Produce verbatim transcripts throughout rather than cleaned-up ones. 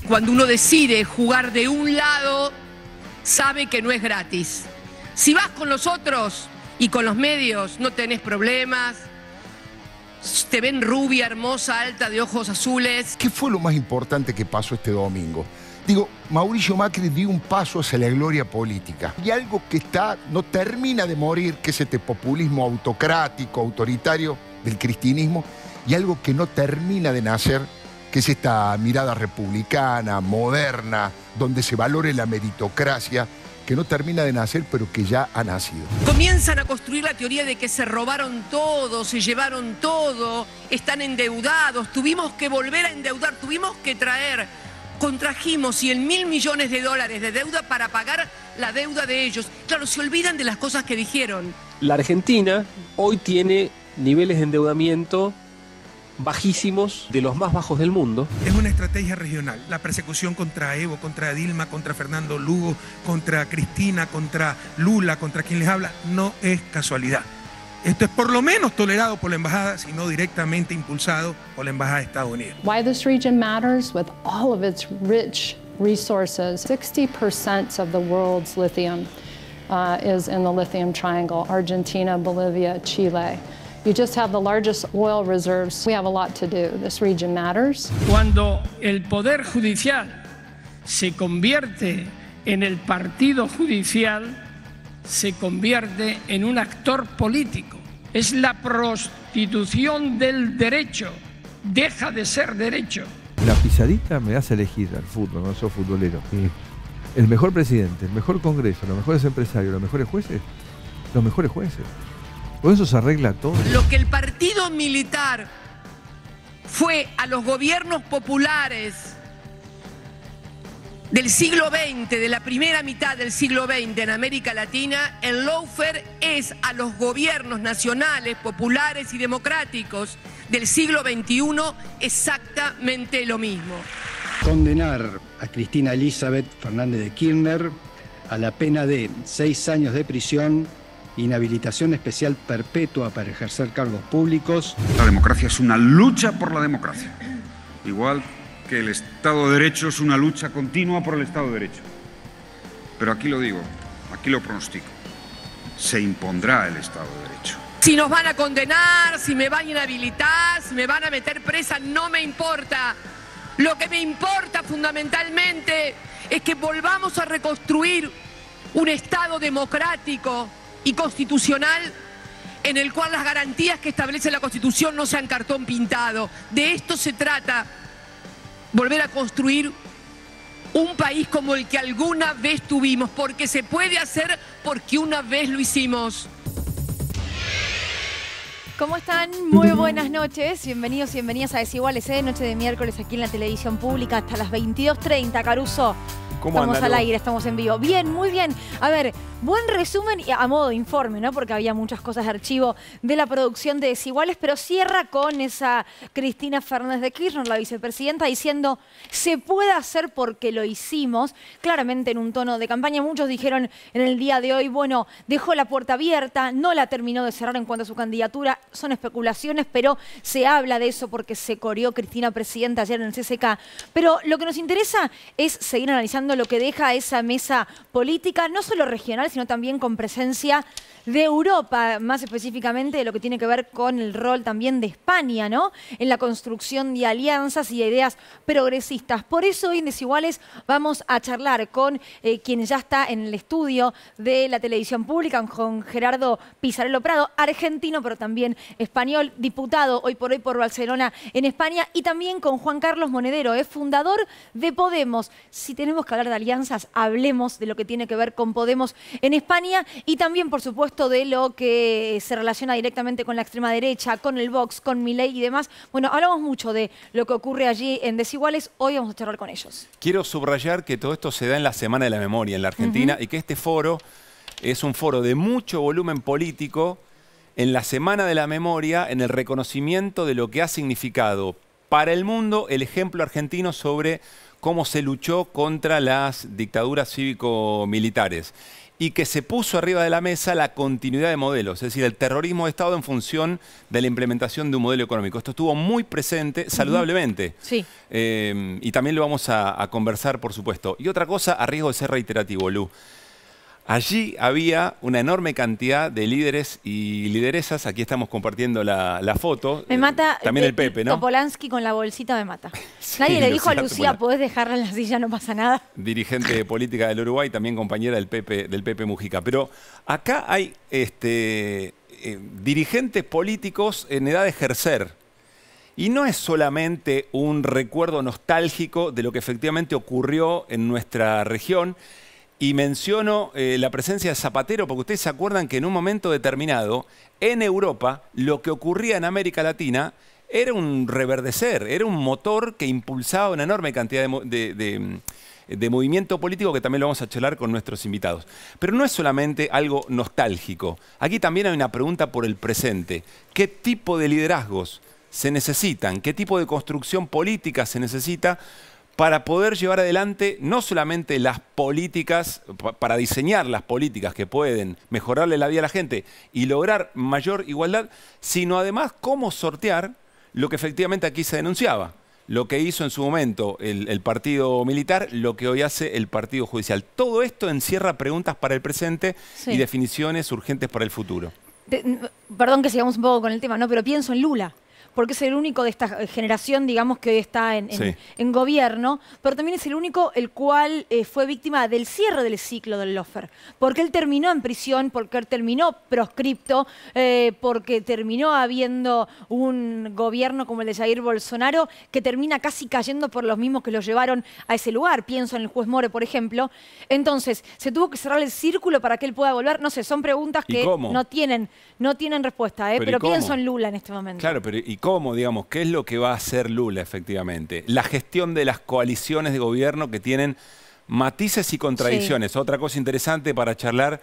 Cuando uno decide jugar de un lado, sabe que no es gratis. Si vas con los otros y con los medios, no tenés problemas. Te ven rubia, hermosa, alta, de ojos azules. ¿Qué fue lo más importante que pasó este domingo? Digo, Mauricio Macri dio un paso hacia la gloria política. Y algo que está, no termina de morir, que es este populismo autocrático, autoritario del cristianismo, y algo que no termina de nacer, que es esta mirada republicana, moderna, donde se valore la meritocracia, que no termina de nacer, pero que ya ha nacido. Comienzan a construir la teoría de que se robaron todo, se llevaron todo, están endeudados, tuvimos que volver a endeudar, tuvimos que traer, contrajimos cien mil millones de dólares de deuda para pagar la deuda de ellos. Claro, se olvidan de las cosas que dijeron. La Argentina hoy tiene niveles de endeudamiento bajísimos, de los más bajos del mundo. Es una estrategia regional. La persecución contra Evo, contra Dilma, contra Fernando Lugo, contra Cristina, contra Lula, contra quien les habla, no es casualidad. Esto es por lo menos tolerado por la embajada, sino directamente impulsado por la embajada de Estados Unidos. Why this region matters with all of its rich resources. sixty percent of the world's lithium uh, is in the lithium triangle: Argentina, Bolivia, Chile. You just have the largest oil reserves. We have a lot to do. This region matters. Cuando el Poder Judicial se convierte en el partido judicial, se convierte en un actor político. Es la prostitución del derecho. Deja de ser derecho. La pisadita me hace elegir al fútbol, no soy futbolero. El mejor presidente, el mejor congreso, los mejores empresarios, los mejores jueces, los mejores jueces. Por eso se arregla todo. Lo que el partido militar fue a los gobiernos populares del siglo veinte, de la primera mitad del siglo veinte en América Latina, el lawfare es a los gobiernos nacionales, populares y democráticos del siglo veintiuno exactamente lo mismo. Condenar a Cristina Elizabeth Fernández de Kirchner a la pena de seis años de prisión, inhabilitación especial perpetua para ejercer cargos públicos. La democracia es una lucha por la democracia, igual que el Estado de Derecho es una lucha continua por el Estado de Derecho. Pero aquí lo digo, aquí lo pronostico, se impondrá el Estado de Derecho. Si nos van a condenar, si me van a inhabilitar, si me van a meter presa, no me importa. Lo que me importa fundamentalmente es que volvamos a reconstruir un Estado democrático y constitucional en el cual las garantías que establece la Constitución no sean cartón pintado. De esto se trata, volver a construir un país como el que alguna vez tuvimos, porque se puede hacer, porque una vez lo hicimos. ¿Cómo están? Muy buenas noches. Bienvenidos y bienvenidas a Desiguales, ¿eh? Noche de miércoles aquí en la televisión pública hasta las veintidós treinta. Caruso. ¿Cómo Estamos andan, al aire, estamos en vivo. Bien, muy bien. A ver, buen resumen y a modo de informe, ¿no? Porque había muchas cosas de archivo de la producción de Desiguales, pero cierra con esa Cristina Fernández de Kirchner, la vicepresidenta, diciendo se puede hacer porque lo hicimos. Claramente en un tono de campaña. Muchos dijeron en el día de hoy, bueno, dejó la puerta abierta, no la terminó de cerrar en cuanto a su candidatura. Son especulaciones, pero se habla de eso porque se corrió Cristina presidenta ayer en el C C K. Pero lo que nos interesa es seguir analizando lo que deja esa mesa política, no solo regional, sino también con presencia de Europa, más específicamente de lo que tiene que ver con el rol también de España, ¿no? En la construcción de alianzas y de ideas progresistas. Por eso hoy en Desiguales vamos a charlar con eh, quien ya está en el estudio de la televisión pública, con Gerardo Pisarello Prado, argentino, pero también español, diputado hoy por hoy por Barcelona en España, y también con Juan Carlos Monedero, es fundador de Podemos. Si tenemos que hablar de alianzas, hablemos de lo que tiene que ver con Podemos en España y también, por supuesto, de lo que se relaciona directamente con la extrema derecha, con el Vox, con Milei y demás. Bueno, hablamos mucho de lo que ocurre allí en Desiguales. Hoy vamos a charlar con ellos. Quiero subrayar que todo esto se da en la Semana de la Memoria en la Argentina uh-huh. y que este foro es un foro de mucho volumen político en la Semana de la Memoria, en el reconocimiento de lo que ha significado para el mundo el ejemplo argentino sobre cómo se luchó contra las dictaduras cívico-militares. y que se puso arriba de la mesa la continuidad de modelos, es decir, el terrorismo de Estado en función de la implementación de un modelo económico. Esto estuvo muy presente, saludablemente. Sí. Eh, y también lo vamos a, a conversar, por supuesto. Y otra cosa, a riesgo de ser reiterativo, Lu. Allí había una enorme cantidad de líderes y lideresas. Aquí estamos compartiendo la, la foto. Me mata. También eh, el Pepe, ¿no? Topolansky con la bolsita me mata. Sí, Nadie le dijo a Lucía Lucía, Tupola. podés dejarla en la silla, no pasa nada. Dirigente política del Uruguay, también compañera del Pepe, del Pepe Mujica. Pero acá hay este, eh, dirigentes políticos en edad de ejercer. Y no es solamente un recuerdo nostálgico de lo que efectivamente ocurrió en nuestra región. Y menciono eh, la presencia de Zapatero, porque ustedes se acuerdan que en un momento determinado, en Europa, lo que ocurría en América Latina era un reverdecer, era un motor que impulsaba una enorme cantidad de, de, de, de movimiento político, que también lo vamos a charlar con nuestros invitados. Pero no es solamente algo nostálgico. Aquí también hay una pregunta por el presente. ¿Qué tipo de liderazgos se necesitan? ¿Qué tipo de construcción política se necesita para poder llevar adelante no solamente las políticas, para diseñar las políticas que pueden mejorarle la vida a la gente y lograr mayor igualdad, sino además cómo sortear lo que efectivamente aquí se denunciaba? Lo que hizo en su momento el, el partido militar, lo que hoy hace el partido judicial. Todo esto encierra preguntas para el presente Sí. y definiciones urgentes para el futuro. Te- perdón que sigamos un poco con el tema, ¿no? Pero pienso en Lula, porque es el único de esta generación, digamos, que hoy está en, en- Sí. en gobierno, pero también es el único el cual eh, fue víctima del cierre del ciclo del lawfare, porque él terminó en prisión, porque él terminó proscripto, eh, porque terminó habiendo un gobierno como el de Jair Bolsonaro que termina casi cayendo por los mismos que lo llevaron a ese lugar. Pienso en el juez More, por ejemplo. Entonces, se tuvo que cerrar el círculo para que él pueda volver. No sé, son preguntas ¿Y que cómo? no tienen, no tienen respuesta, ¿eh? Pero ¿y pero cómo? pienso en Lula en este momento. Claro, pero ¿y cómo, digamos, qué es lo que va a hacer Lula efectivamente? La gestión de las coaliciones de gobierno que tienen matices y contradicciones. Otra cosa interesante para charlar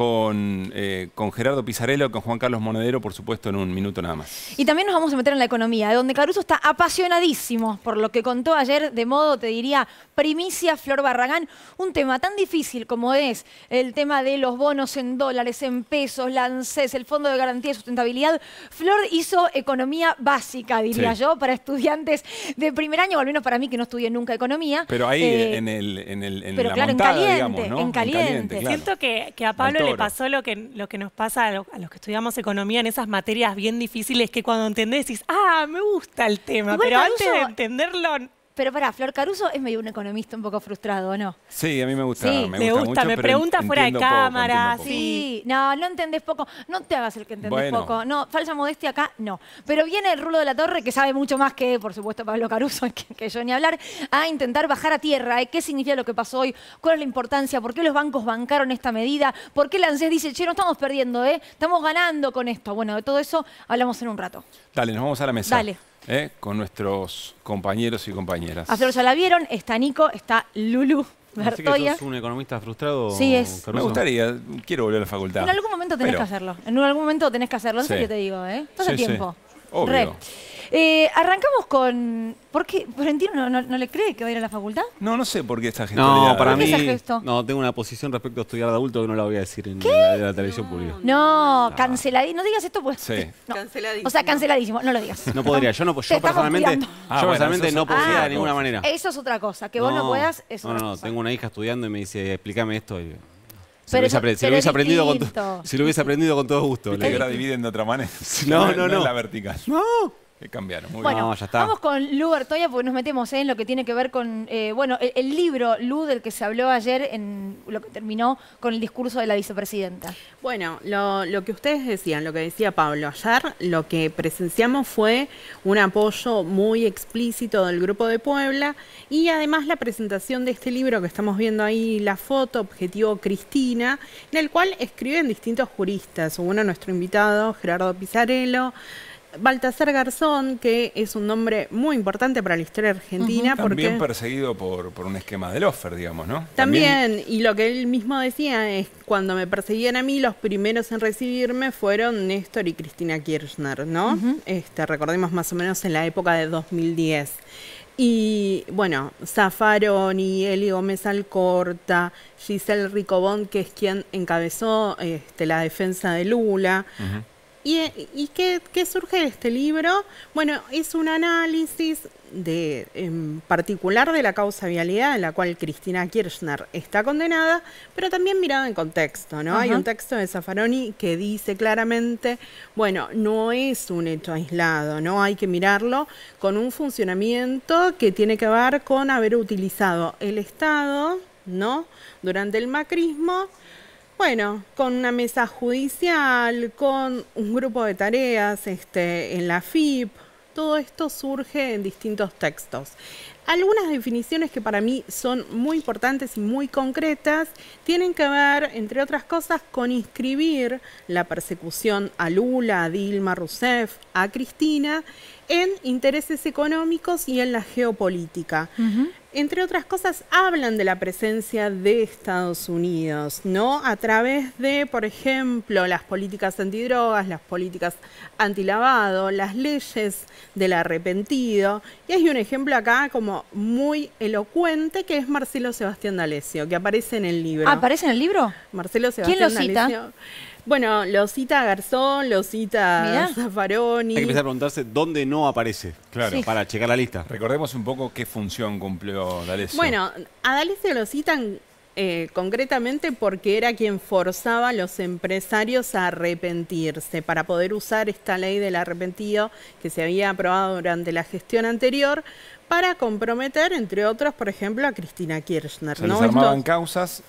con, eh, con Gerardo Pisarello y con Juan Carlos Monedero, por supuesto, en un minuto nada más. Y también nos vamos a meter en la economía, de donde Caruso está apasionadísimo por lo que contó ayer, de modo, te diría, primicia Flor Barragán, un tema tan difícil como es el tema de los bonos en dólares, en pesos, la ANSES, el Fondo de Garantía y Sustentabilidad. Flor hizo economía básica, diría Sí. yo, para estudiantes de primer año, o al menos para mí que no estudié nunca economía. Pero ahí Eh, en, el, en, el, en pero la claro, en montada, caliente, digamos, ¿no? en caliente. claro. Siento que, que a Pablo Al le toro. pasó lo que, lo que nos pasa a, lo- a los que estudiamos economía en esas materias bien difíciles, que cuando entendés decís, ah, me gusta el tema, Igual pero Caruso- antes de entenderlo... Pero pará, Flor Caruso es medio un economista un poco frustrado, ¿o no? Sí, a mí me gusta, Sí, me le gusta, gusta, mucho, me pero pregunta fuera de entiendo poco, cámara, entiendo poco. Sí, no, no entendés poco. No te hagas el que entendés Bueno. poco. No, falsa modestia acá, no. Pero viene el Rulo de la Torre, que sabe mucho más que, por supuesto, Pablo Caruso, que, que yo ni hablar, a intentar bajar a tierra. ¿eh? ¿Qué significa lo que pasó hoy? ¿Cuál es la importancia? ¿Por qué los bancos bancaron esta medida? ¿Por qué el ANSES dice, che, no estamos perdiendo, eh? Estamos ganando con esto? Bueno, de todo eso hablamos en un rato. Dale, nos vamos a la mesa. Dale. ¿eh? Con nuestros compañeros y compañeras. A Flor ya la vieron, está Nico, está Lulu Así que Bertoya. sos un economista frustrado. Sí, es. Me Caruso. gustaría, quiero volver a la facultad. En algún momento tenés Pero- que hacerlo. En algún momento tenés que hacerlo. En Sí. serio te digo, ¿eh? Estás a Sí, sí. tiempo. Obvio. Re. Eh, arrancamos con... ¿Por qué? ¿Florentino no, no, no le cree que va a ir a la facultad? No, no sé por qué esta gente. No, para ¿Por qué mí. ese gesto? No, tengo una posición respecto a estudiar de adulto que no la voy a decir en la, en la televisión pública. No, canceladísimo. No digas esto, pues. Sí. No. Canceladísimo. O sea, canceladísimo. No lo digas. No podría, yo no Te yo estamos personalmente, cuidando. Ah, yo bueno, personalmente eso no es podría otra de ninguna cosa. manera. Eso es otra cosa. Que vos no puedas es No, otra no, no, cosa. tengo una hija estudiando y me dice, explícame esto. Y, si Pero lo hubiese, eso- apre- si pero lo hubiese es aprendido con distinto. to- si lo hubiese aprendido con todo gusto. Viste le que digo. ahora dividen de otra manera. No, es- no, es no. la vertical. No. Que cambiaron. Muy Bueno, No, ya está. vamos con Lu Bertoya porque nos metemos ¿eh? en lo que tiene que ver con, eh, bueno, el, el libro, Lu, del que se habló ayer en lo que terminó con el discurso de la vicepresidenta. Bueno, lo, lo que ustedes decían, lo que decía Pablo, ayer lo que presenciamos fue un apoyo muy explícito del Grupo de Puebla y además la presentación de este libro que estamos viendo ahí, la foto, Objetivo Cristina, en el cual escriben distintos juristas. Uno, nuestro invitado, Gerardo Pisarello, Baltasar Garzón, que es un nombre muy importante para la historia argentina. También porque perseguido por, por un esquema del offer, digamos, ¿no? También, y lo que él mismo decía es, cuando me perseguían a mí, los primeros en recibirme fueron Néstor y Cristina Kirchner, ¿no? este, recordemos más o menos en la época de dos mil diez. Y bueno, Zaffaroni, Eli Gómez Alcorta, Giselle Ricobón, que es quien encabezó este, la defensa de Lula. Uh-huh. ¿Y, y qué, qué surge de este libro? Bueno, es un análisis de, en particular de la causa vialidad, en la cual Cristina Kirchner está condenada, pero también mirado en contexto, ¿no? Uh-huh. Hay un texto de Zaffaroni que dice claramente, bueno, no es un hecho aislado, ¿no? Hay que mirarlo con un funcionamiento que tiene que ver con haber utilizado el Estado, ¿no? Durante el macrismo, bueno, con una mesa judicial, con un grupo de tareas este, en la F I P, todo esto surge en distintos textos. Algunas definiciones que para mí son muy importantes y muy concretas tienen que ver, entre otras cosas, con inscribir la persecución a Lula, a Dilma Rousseff, a Cristina en intereses económicos y en la geopolítica. Uh-huh. Entre otras cosas, hablan de la presencia de Estados Unidos, ¿no? A través de, por ejemplo, las políticas antidrogas, las políticas antilavado, las leyes del arrepentido. Y hay un ejemplo acá como muy elocuente que es Marcelo Sebastián D'Alessio, que aparece en el libro. ¿Ah, aparece en el libro? Marcelo Sebastián ¿Quién lo cita? Bueno, lo cita Garzón, lo cita Zaffaroni. Hay que empezar a preguntarse dónde no aparece, claro, Sí. para checar la lista. Recordemos un poco qué función cumplió D'Alessio. Bueno, a D'Alessio lo citan eh, concretamente porque era quien forzaba a los empresarios a arrepentirse para poder usar esta ley del arrepentido que se había aprobado durante la gestión anterior para comprometer, entre otros, por ejemplo, a Cristina Kirchner. Se ¿no? les armaban Estos... causas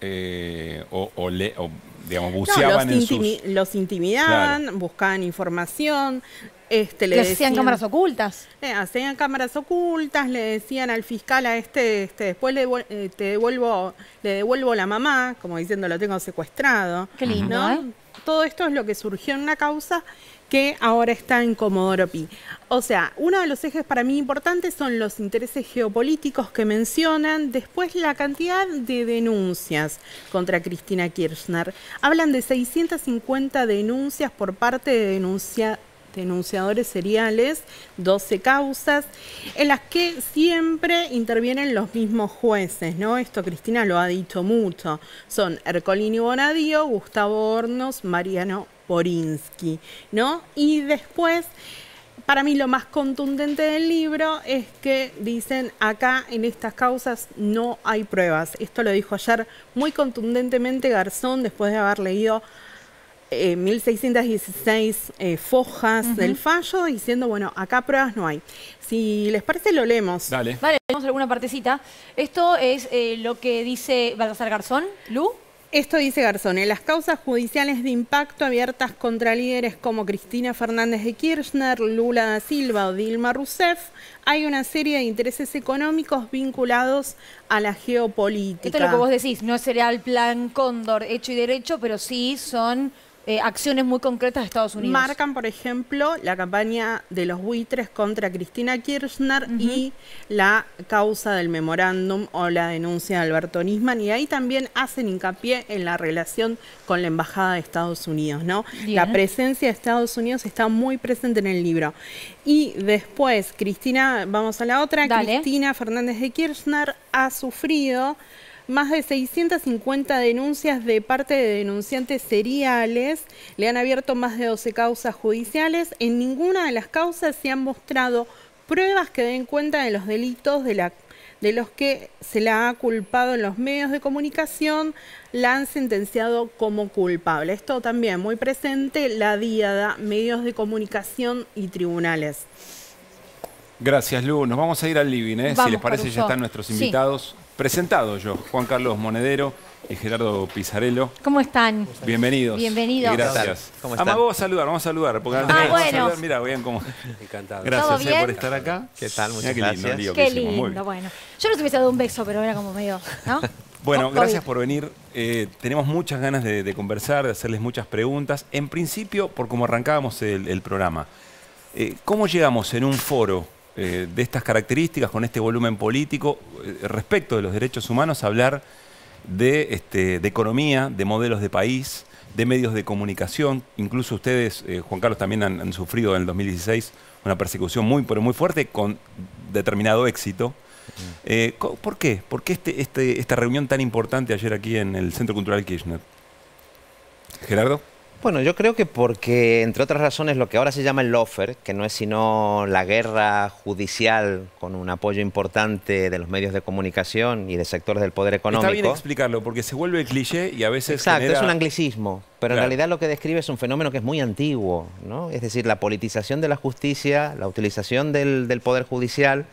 eh, o, o, le, o digamos, buceaban no, los, en intimi sus... los intimidaban, Claro. buscaban información. Este, le Les hacían decían, cámaras ocultas. Eh, hacían cámaras ocultas, le decían al fiscal a este, este después le, devol- eh, te devuelvo, le devuelvo la mamá, como diciendo lo tengo secuestrado. Qué lindo, ¿no? ¿eh? Todo esto es lo que surgió en una causa que ahora está en Comodoro Pi. O sea, uno de los ejes para mí importantes son los intereses geopolíticos que mencionan, después la cantidad de denuncias contra Cristina Kirchner. Hablan de seiscientas cincuenta denuncias por parte de denuncia, denunciadores seriales, doce causas, en las que siempre intervienen los mismos jueces, ¿no? Esto Cristina lo ha dicho mucho. Son Ercolini Bonadío, Gustavo Hornos, Mariano Borinsky, ¿no? Y después, para mí lo más contundente del libro es que dicen acá en estas causas no hay pruebas. Esto lo dijo ayer muy contundentemente Garzón después de haber leído eh, mil seiscientas dieciséis eh, fojas uh-huh. del fallo, diciendo, bueno, acá pruebas no hay. Si les parece, lo leemos. Dale. Vale, leemos alguna partecita. Esto es eh, lo que dice Baltasar Garzón. ¿Lu? Esto dice Garzón, en las causas judiciales de impacto abiertas contra líderes como Cristina Fernández de Kirchner, Lula da Silva o Dilma Rousseff, hay una serie de intereses económicos vinculados a la geopolítica. Esto es lo que vos decís, no sería el plan Cóndor hecho y derecho, pero sí son eh, acciones muy concretas de Estados Unidos. Marcan, por ejemplo, la campaña de los buitres contra Cristina Kirchner uh-huh. y la causa del memorándum o la denuncia de Alberto Nisman, y ahí también hacen hincapié en la relación con la Embajada de Estados Unidos, ¿no? Bien. La presencia de Estados Unidos está muy presente en el libro. Y después, Cristina, vamos a la otra, Dale. Cristina Fernández de Kirchner ha sufrido más de seiscientas cincuenta denuncias de parte de denunciantes seriales, le han abierto más de doce causas judiciales. En ninguna de las causas se han mostrado pruebas que den cuenta de los delitos de, la, de los que se la ha culpado en los medios de comunicación, la han sentenciado como culpable. Esto también muy presente, la díada, medios de comunicación y tribunales. Gracias, Lu. Nos vamos a ir al living, ¿eh? Vamos, si les parece, Caruso. ya están nuestros invitados. Sí. Presentado yo, Juan Carlos Monedero y Gerardo Pizarello. ¿Cómo están? Bienvenidos. Bienvenidos. Y gracias. ¿Cómo están? Ah, vamos a saludar, vamos a saludar. Porque ah, ah bueno. Mira, vean cómo. Encantado. Gracias ¿Todo bien? eh, por estar acá. ¿Qué tal? Muchas Mirá qué gracias. Lindo, Qué lindo, bueno. Yo no te hubiese dado un beso, pero era como medio, ¿no? Bueno, oh, gracias obvio. por venir. Eh, tenemos muchas ganas de, de conversar, de hacerles muchas preguntas. En principio, por cómo arrancábamos el, el programa, eh, ¿cómo llegamos en un foro eh, de estas características, con este volumen político, eh, respecto de los derechos humanos, a hablar de, este, de economía, de modelos de país, de medios de comunicación? Incluso ustedes, eh, Juan Carlos, también han, han sufrido en el dos mil dieciséis una persecución muy, pero muy fuerte con determinado éxito. Eh, ¿Por qué? ¿Por qué este, este, esta reunión tan importante ayer aquí en el Centro Cultural Kirchner? Gerardo. Bueno, yo creo que porque, entre otras razones, lo que ahora se llama el lawfare, que no es sino la guerra judicial con un apoyo importante de los medios de comunicación y de sectores del poder económico. Está bien explicarlo, porque se vuelve cliché y a veces Exacto, genera... es un anglicismo, pero claro, en realidad lo que describe es un fenómeno que es muy antiguo, ¿no? Es decir, la politización de la justicia, la utilización del, del poder judicial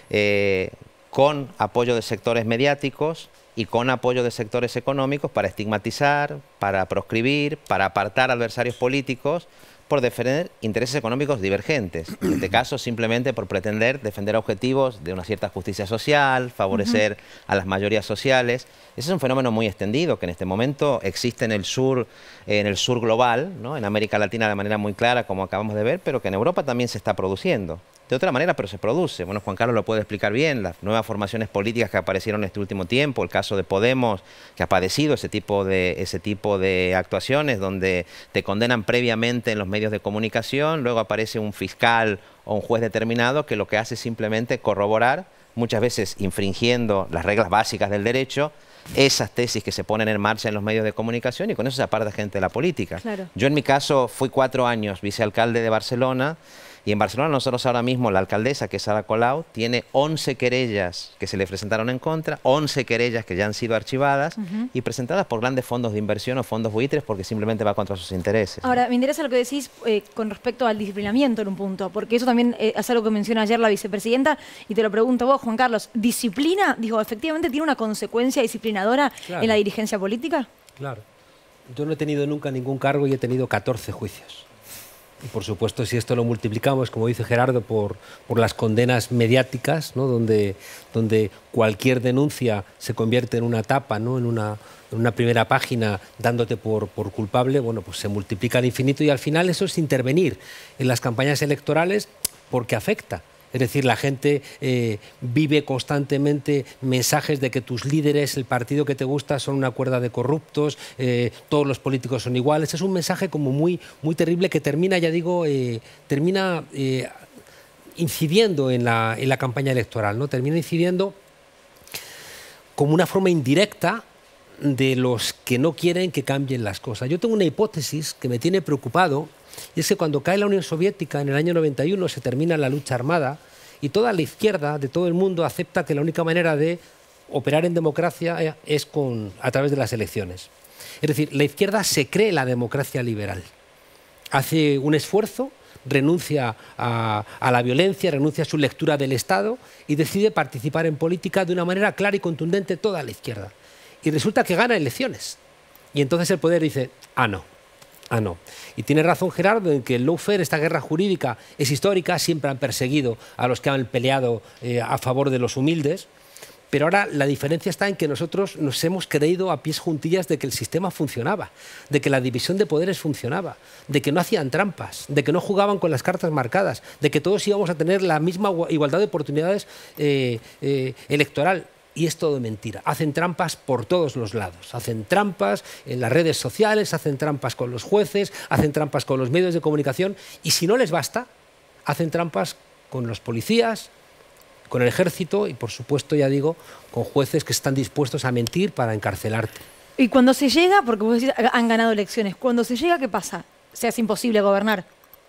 eh, con apoyo de sectores mediáticos y con apoyo de sectores económicos para estigmatizar, para proscribir, para apartar adversarios políticos por defender intereses económicos divergentes. En este caso, simplemente por pretender defender objetivos de una cierta justicia social, favorecer uh-huh. a las mayorías sociales. Ese es un fenómeno muy extendido que en este momento existe en el sur, en el sur global, ¿no? En América Latina de manera muy clara, como acabamos de ver, pero que en Europa también se está produciendo. De otra manera, pero se produce. Bueno, Juan Carlos lo puede explicar bien, las nuevas formaciones políticas que aparecieron en este último tiempo, el caso de Podemos, que ha padecido ese tipo de, ese tipo de actuaciones donde te condenan previamente en los medios de comunicación, luego aparece un fiscal o un juez determinado que lo que hace es simplemente corroborar, muchas veces infringiendo las reglas básicas del derecho, esas tesis que se ponen en marcha en los medios de comunicación, y con eso se aparta gente de la política. Claro. Yo en mi caso fui cuatro años vicealcalde de Barcelona. Y en Barcelona nosotros ahora mismo, la alcaldesa, que es Ada Colau, tiene once querellas que se le presentaron en contra, once querellas que ya han sido archivadas uh-huh. y presentadas por grandes fondos de inversión o fondos buitres porque simplemente va contra sus intereses. Ahora, me interesa lo que decís eh, con respecto al disciplinamiento en un punto, porque eso también eh, es algo que menciona ayer la vicepresidenta, y te lo pregunto vos, Juan Carlos, ¿disciplina, digo, efectivamente tiene una consecuencia disciplinadora claro. en la dirigencia política? Claro. Yo no he tenido nunca ningún cargo y he tenido catorce juicios. Y por supuesto, si esto lo multiplicamos, como dice Gerardo, por, por las condenas mediáticas, ¿no? donde, donde cualquier denuncia se convierte en una tapa, ¿no? en, una, en una primera página dándote por, por culpable, bueno, pues se multiplica al infinito, y al final eso es intervenir en las campañas electorales porque afecta. Es decir, la gente eh, vive constantemente mensajes de que tus líderes, el partido que te gusta, son una cuerda de corruptos, eh, todos los políticos son iguales. Es un mensaje como muy, muy terrible que termina, ya digo, eh, termina eh, incidiendo en la, en la campaña electoral, ¿no? Termina incidiendo como una forma indirecta de los que no quieren que cambien las cosas. Yo tengo una hipótesis que me tiene preocupado, y es que cuando cae la Unión Soviética en el año noventa y uno se termina la lucha armada y toda la izquierda de todo el mundo acepta que la única manera de operar en democracia es con, a través de las elecciones. Es decir, la izquierda se cree la democracia liberal. Hace un esfuerzo, renuncia a, a la violencia, renuncia a su lectura del Estado y decide participar en política de una manera clara y contundente toda la izquierda. Y resulta que gana elecciones. Y entonces el poder dice, ah, no. Ah, no. Y tiene razón Gerardo en que el lawfare, esta guerra jurídica, es histórica, siempre han perseguido a los que han peleado eh, a favor de los humildes, pero ahora la diferencia está en que nosotros nos hemos creído a pies juntillas de que el sistema funcionaba, de que la división de poderes funcionaba, de que no hacían trampas, de que no jugaban con las cartas marcadas, de que todos íbamos a tener la misma igualdad de oportunidades eh, eh, electoral. Y es todo mentira. Hacen trampas por todos los lados. Hacen trampas en las redes sociales, hacen trampas con los jueces, hacen trampas con los medios de comunicación, y si no les basta, hacen trampas con los policías, con el ejército y, por supuesto, ya digo, con jueces que están dispuestos a mentir para encarcelarte. Y cuando se llega, porque vos decís, han ganado elecciones, cuando se llega, ¿qué pasa? O sea, es imposible gobernar.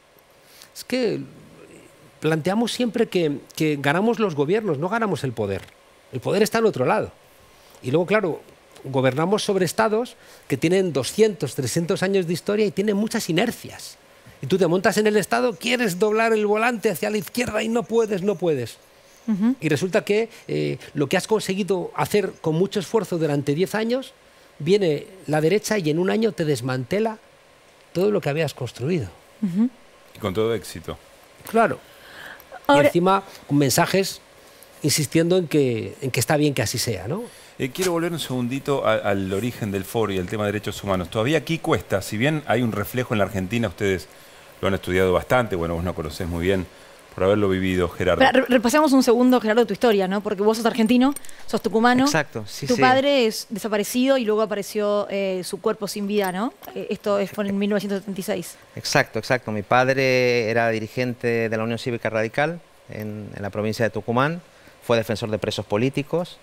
Es que planteamos siempre que, que ganamos los gobiernos, no ganamos el poder. El poder está al otro lado. Y luego, claro, gobernamos sobre estados que tienen doscientos, trescientos años de historia y tienen muchas inercias. Y tú te montas en el estado, quieres doblar el volante hacia la izquierda y no puedes, no puedes. Uh-huh. Y resulta que eh, lo que has conseguido hacer con mucho esfuerzo durante diez años, viene la derecha y en un año te desmantela todo lo que habías construido. Uh-huh. Y con todo éxito. Claro. Ahora... Y encima con mensajes insistiendo en que, en que está bien que así sea, ¿no? Eh, quiero volver un segundito a, al origen del foro y al tema de derechos humanos. Todavía aquí cuesta, si bien hay un reflejo en la Argentina, ustedes lo han estudiado bastante, bueno, vos no conocés muy bien por haberlo vivido, Gerardo. Pero, re- repasemos un segundo, Gerardo, tu historia, ¿no? Porque vos sos argentino, sos tucumano. Exacto, sí, Tu sí. padre es desaparecido y luego apareció eh, su cuerpo sin vida, ¿no? Eh, esto es- fue en mil novecientos setenta y seis. Exacto, exacto. Mi padre era dirigente de la Unión Cívica Radical en, en la provincia de Tucumán, fue defensor de presos políticos,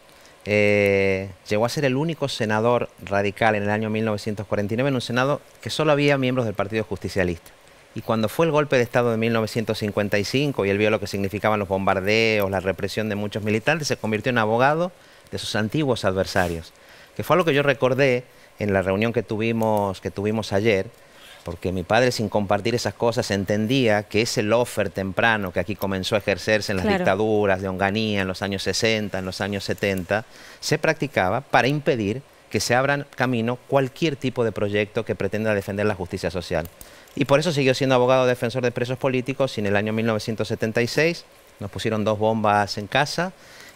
eh, llegó a ser el único senador radical en el año mil novecientos cuarenta y nueve en un senado que solo había miembros del Partido Justicialista. Y cuando fue el golpe de Estado de mil novecientos cincuenta y cinco y él vio lo que significaban los bombardeos, la represión de muchos militantes, se convirtió en abogado de sus antiguos adversarios, que fue algo que yo recordé en la reunión que tuvimos, que tuvimos ayer, porque mi padre, sin compartir esas cosas, entendía que ese lawfare temprano que aquí comenzó a ejercerse en las Claro. dictaduras de Onganía en los años sesenta, en los años setenta, se practicaba para impedir que se abran camino cualquier tipo de proyecto que pretenda defender la justicia social. Y por eso siguió siendo abogado defensor de presos políticos y en el año mil novecientos setenta y seis nos pusieron dos bombas en casa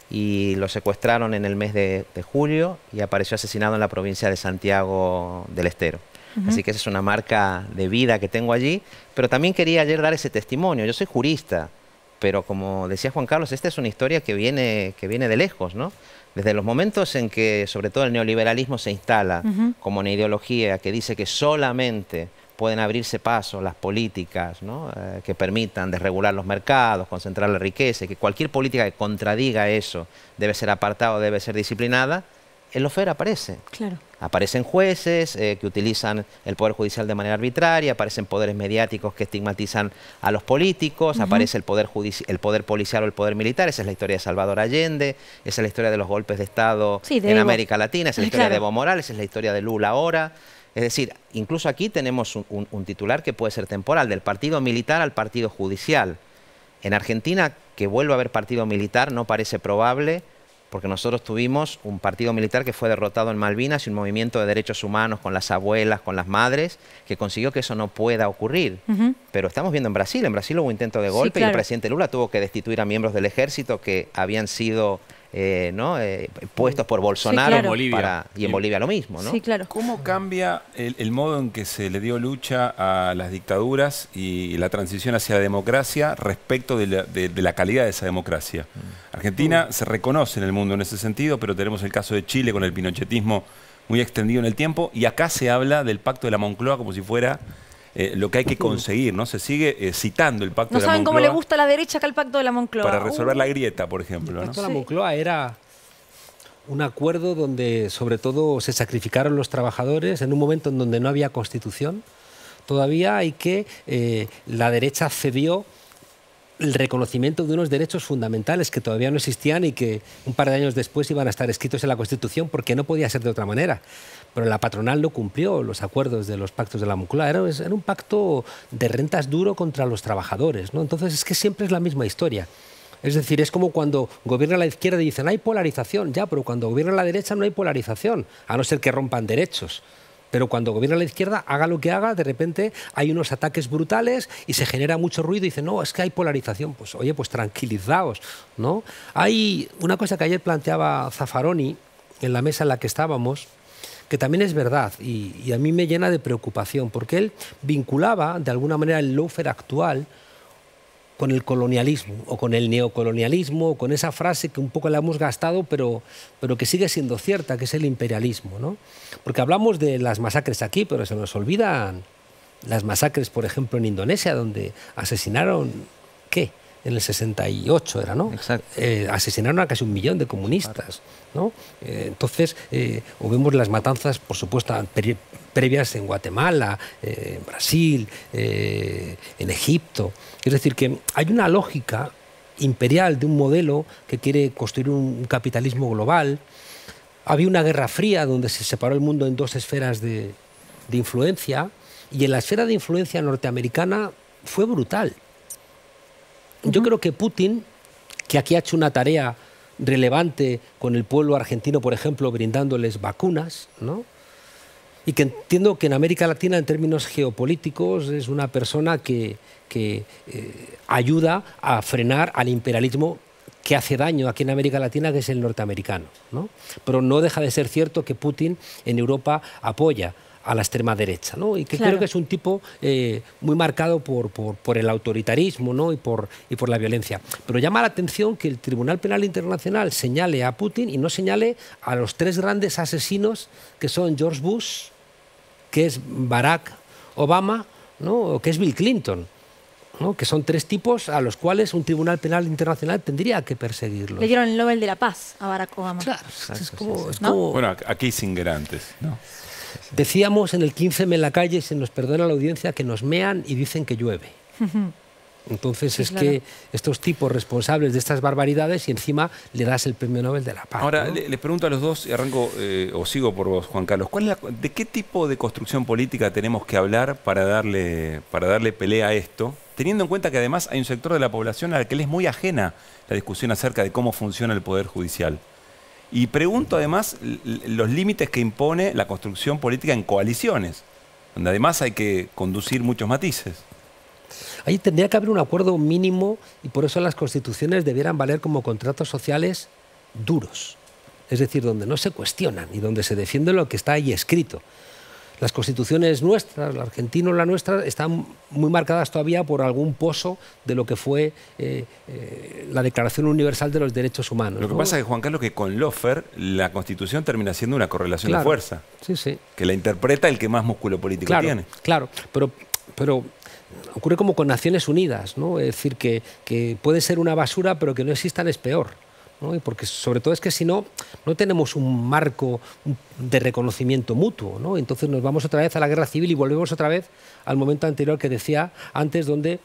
y lo secuestraron en el mes de, de julio y apareció asesinado en la provincia de Santiago del Estero. Ujú. Así que esa es una marca de vida que tengo allí, pero también quería ayer dar ese testimonio. Yo soy jurista, pero como decía Juan Carlos, esta es una historia que viene, que viene de lejos, ¿no? Desde los momentos en que sobre todo el neoliberalismo se instala Ujú. como una ideología que dice que solamente pueden abrirse paso las políticas, ¿no? eh, que permitan desregular los mercados, concentrar la riqueza, y que cualquier política que contradiga eso debe ser apartada o debe ser disciplinada, el lawfare aparece. Claro. Aparecen jueces eh, que utilizan el Poder Judicial de manera arbitraria, aparecen poderes mediáticos que estigmatizan a los políticos, Ujú. aparece el poder, judici- el poder policial o el poder militar. Esa es la historia de Salvador Allende, esa es la historia de los golpes de Estado Sí, de en Evo. América Latina, esa es la historia Claro. de Evo Morales, esa es la historia de Lula ahora. Es decir, incluso aquí tenemos un, un- un titular que puede ser temporal, del partido militar al partido judicial. En Argentina, que vuelva a haber partido militar no parece probable, porque nosotros tuvimos un partido militar que fue derrotado en Malvinas y un movimiento de derechos humanos con las abuelas, con las madres, que consiguió que eso no pueda ocurrir. Ujú. Pero estamos viendo en Brasil, en Brasil hubo intento de Sí, golpe y claro. el presidente Lula tuvo que destituir a miembros del ejército que habían sido eh, ¿no? eh, puestos por Bolsonaro claro. En Bolivia. para- y en Bolivia lo mismo, ¿no? Sí, claro. ¿Cómo cambia el, el modo en que se le dio lucha a las dictaduras y la transición hacia la democracia respecto de la, de- de la calidad de esa democracia? Argentina se reconoce en el mundo en ese sentido, pero tenemos el caso de Chile con el pinochetismo muy extendido en el tiempo, y acá se habla del Pacto de la Moncloa como si fuera eh, lo que hay que conseguir, ¿no? Se sigue eh, citando el Pacto No de la saben Moncloa cómo le gusta a la derecha acá el pacto de la Moncloa. para resolver Uh. la grieta, por ejemplo, El ¿no? Pacto de la Moncloa era un acuerdo donde sobre todo se sacrificaron los trabajadores en un momento en donde no había constitución todavía, y que eh, la derecha cedió el reconocimiento de unos derechos fundamentales que todavía no existían y que un par de años después iban a estar escritos en la Constitución, porque no podía ser de otra manera. Pero la patronal no cumplió los acuerdos de los pactos de la Moncloa. Era, era un pacto de rentas duro contra los trabajadores, ¿no? Entonces es que siempre es la misma historia. Es decir, es como cuando gobierna la izquierda y dicen hay polarización, ya, pero cuando gobierna la derecha no hay polarización, a no ser que rompan derechos. Pero cuando gobierna la izquierda, haga lo que haga, de repente hay unos ataques brutales y se genera mucho ruido y dicen, no, es que hay polarización. Pues oye, pues tranquilizaos, ¿no? Hay una cosa que ayer planteaba Zaffaroni en la mesa en la que estábamos, que también es verdad y, y a mí me llena de preocupación, porque él vinculaba de alguna manera el lawfare actual con el colonialismo o con el neocolonialismo, o con esa frase que un poco la hemos gastado, pero, pero que sigue siendo cierta, que es el imperialismo, ¿no? Porque hablamos de las masacres aquí, pero se nos olvidan las masacres, por ejemplo, en Indonesia, donde asesinaron, ¿qué? En el sesenta y ocho era, ¿no? Eh, asesinaron a casi un millón de comunistas, ¿no? Eh, entonces, eh, o vemos las matanzas, por supuesto, pre previas en Guatemala, eh, en Brasil, eh, en Egipto. Es decir, que hay una lógica imperial de un modelo que quiere construir un capitalismo global. Había una guerra fría donde se separó el mundo en dos esferas de, de influencia, y en la esfera de influencia norteamericana fue brutal. Yo creo que Putin, que aquí ha hecho una tarea relevante con el pueblo argentino, por ejemplo, brindándoles vacunas, ¿no? Y que entiendo que en América Latina, en términos geopolíticos, es una persona que, que eh, ayuda a frenar al imperialismo que hace daño aquí en América Latina, que es el norteamericano, ¿no? Pero no deja de ser cierto que Putin en Europa apoya a la extrema derecha, ¿no? Y que Claro. creo que es un tipo eh, muy marcado por, por, por el autoritarismo, ¿no? y, por, y por la violencia. Pero llama la atención que el Tribunal Penal Internacional señale a Putin y no señale a los tres grandes asesinos que son George Bush, que es Barack Obama, ¿no? o que es Bill Clinton, ¿no? que son tres tipos a los cuales un Tribunal Penal Internacional tendría que perseguirlos. Le dieron el Nobel de la Paz a Barack Obama. Claro, es como, es ¿No? como- Bueno, a a Kissinger antes, ¿no? Decíamos en el quince eme en la calle, se nos perdona la audiencia, que nos mean y dicen que llueve. Entonces Sí, es claro. que estos tipos responsables de estas barbaridades y encima le das el premio Nobel de la Paz. Ahora, ¿no? le- les pregunto a los dos, y arranco eh, o sigo por vos, Juan Carlos, ¿cuál es la- ¿de qué tipo de construcción política tenemos que hablar para darle, para darle pelea a esto? Teniendo en cuenta que además hay un sector de la población al que le es muy ajena la discusión acerca de cómo funciona el Poder Judicial. Y pregunto además l- l- los límites que impone la construcción política en coaliciones, donde además hay que conducir muchos matices. Ahí tendría que haber un acuerdo mínimo y por eso las constituciones debieran valer como contratos sociales duros. Es decir, donde no se cuestionan y donde se defiende lo que está ahí escrito. Las constituciones nuestras, la argentina o la nuestra, están muy marcadas todavía por algún pozo de lo que fue eh, eh, la Declaración Universal de los Derechos Humanos. Lo que ¿no? pasa es que, Juan Carlos, que con Lofer la Constitución termina siendo una correlación Claro. de fuerza, Sí, sí. que la interpreta el que más músculo político Claro, tiene. claro, pero, pero ocurre como con Naciones Unidas, ¿no? Es decir, que, que puede ser una basura, pero que no existan es peor, ¿no? Y porque sobre todo es que si no, no tenemos un marco de reconocimiento mutuo, ¿no? Entonces nos vamos otra vez a la guerra civil y volvemos otra vez al momento anterior que decía antes, donde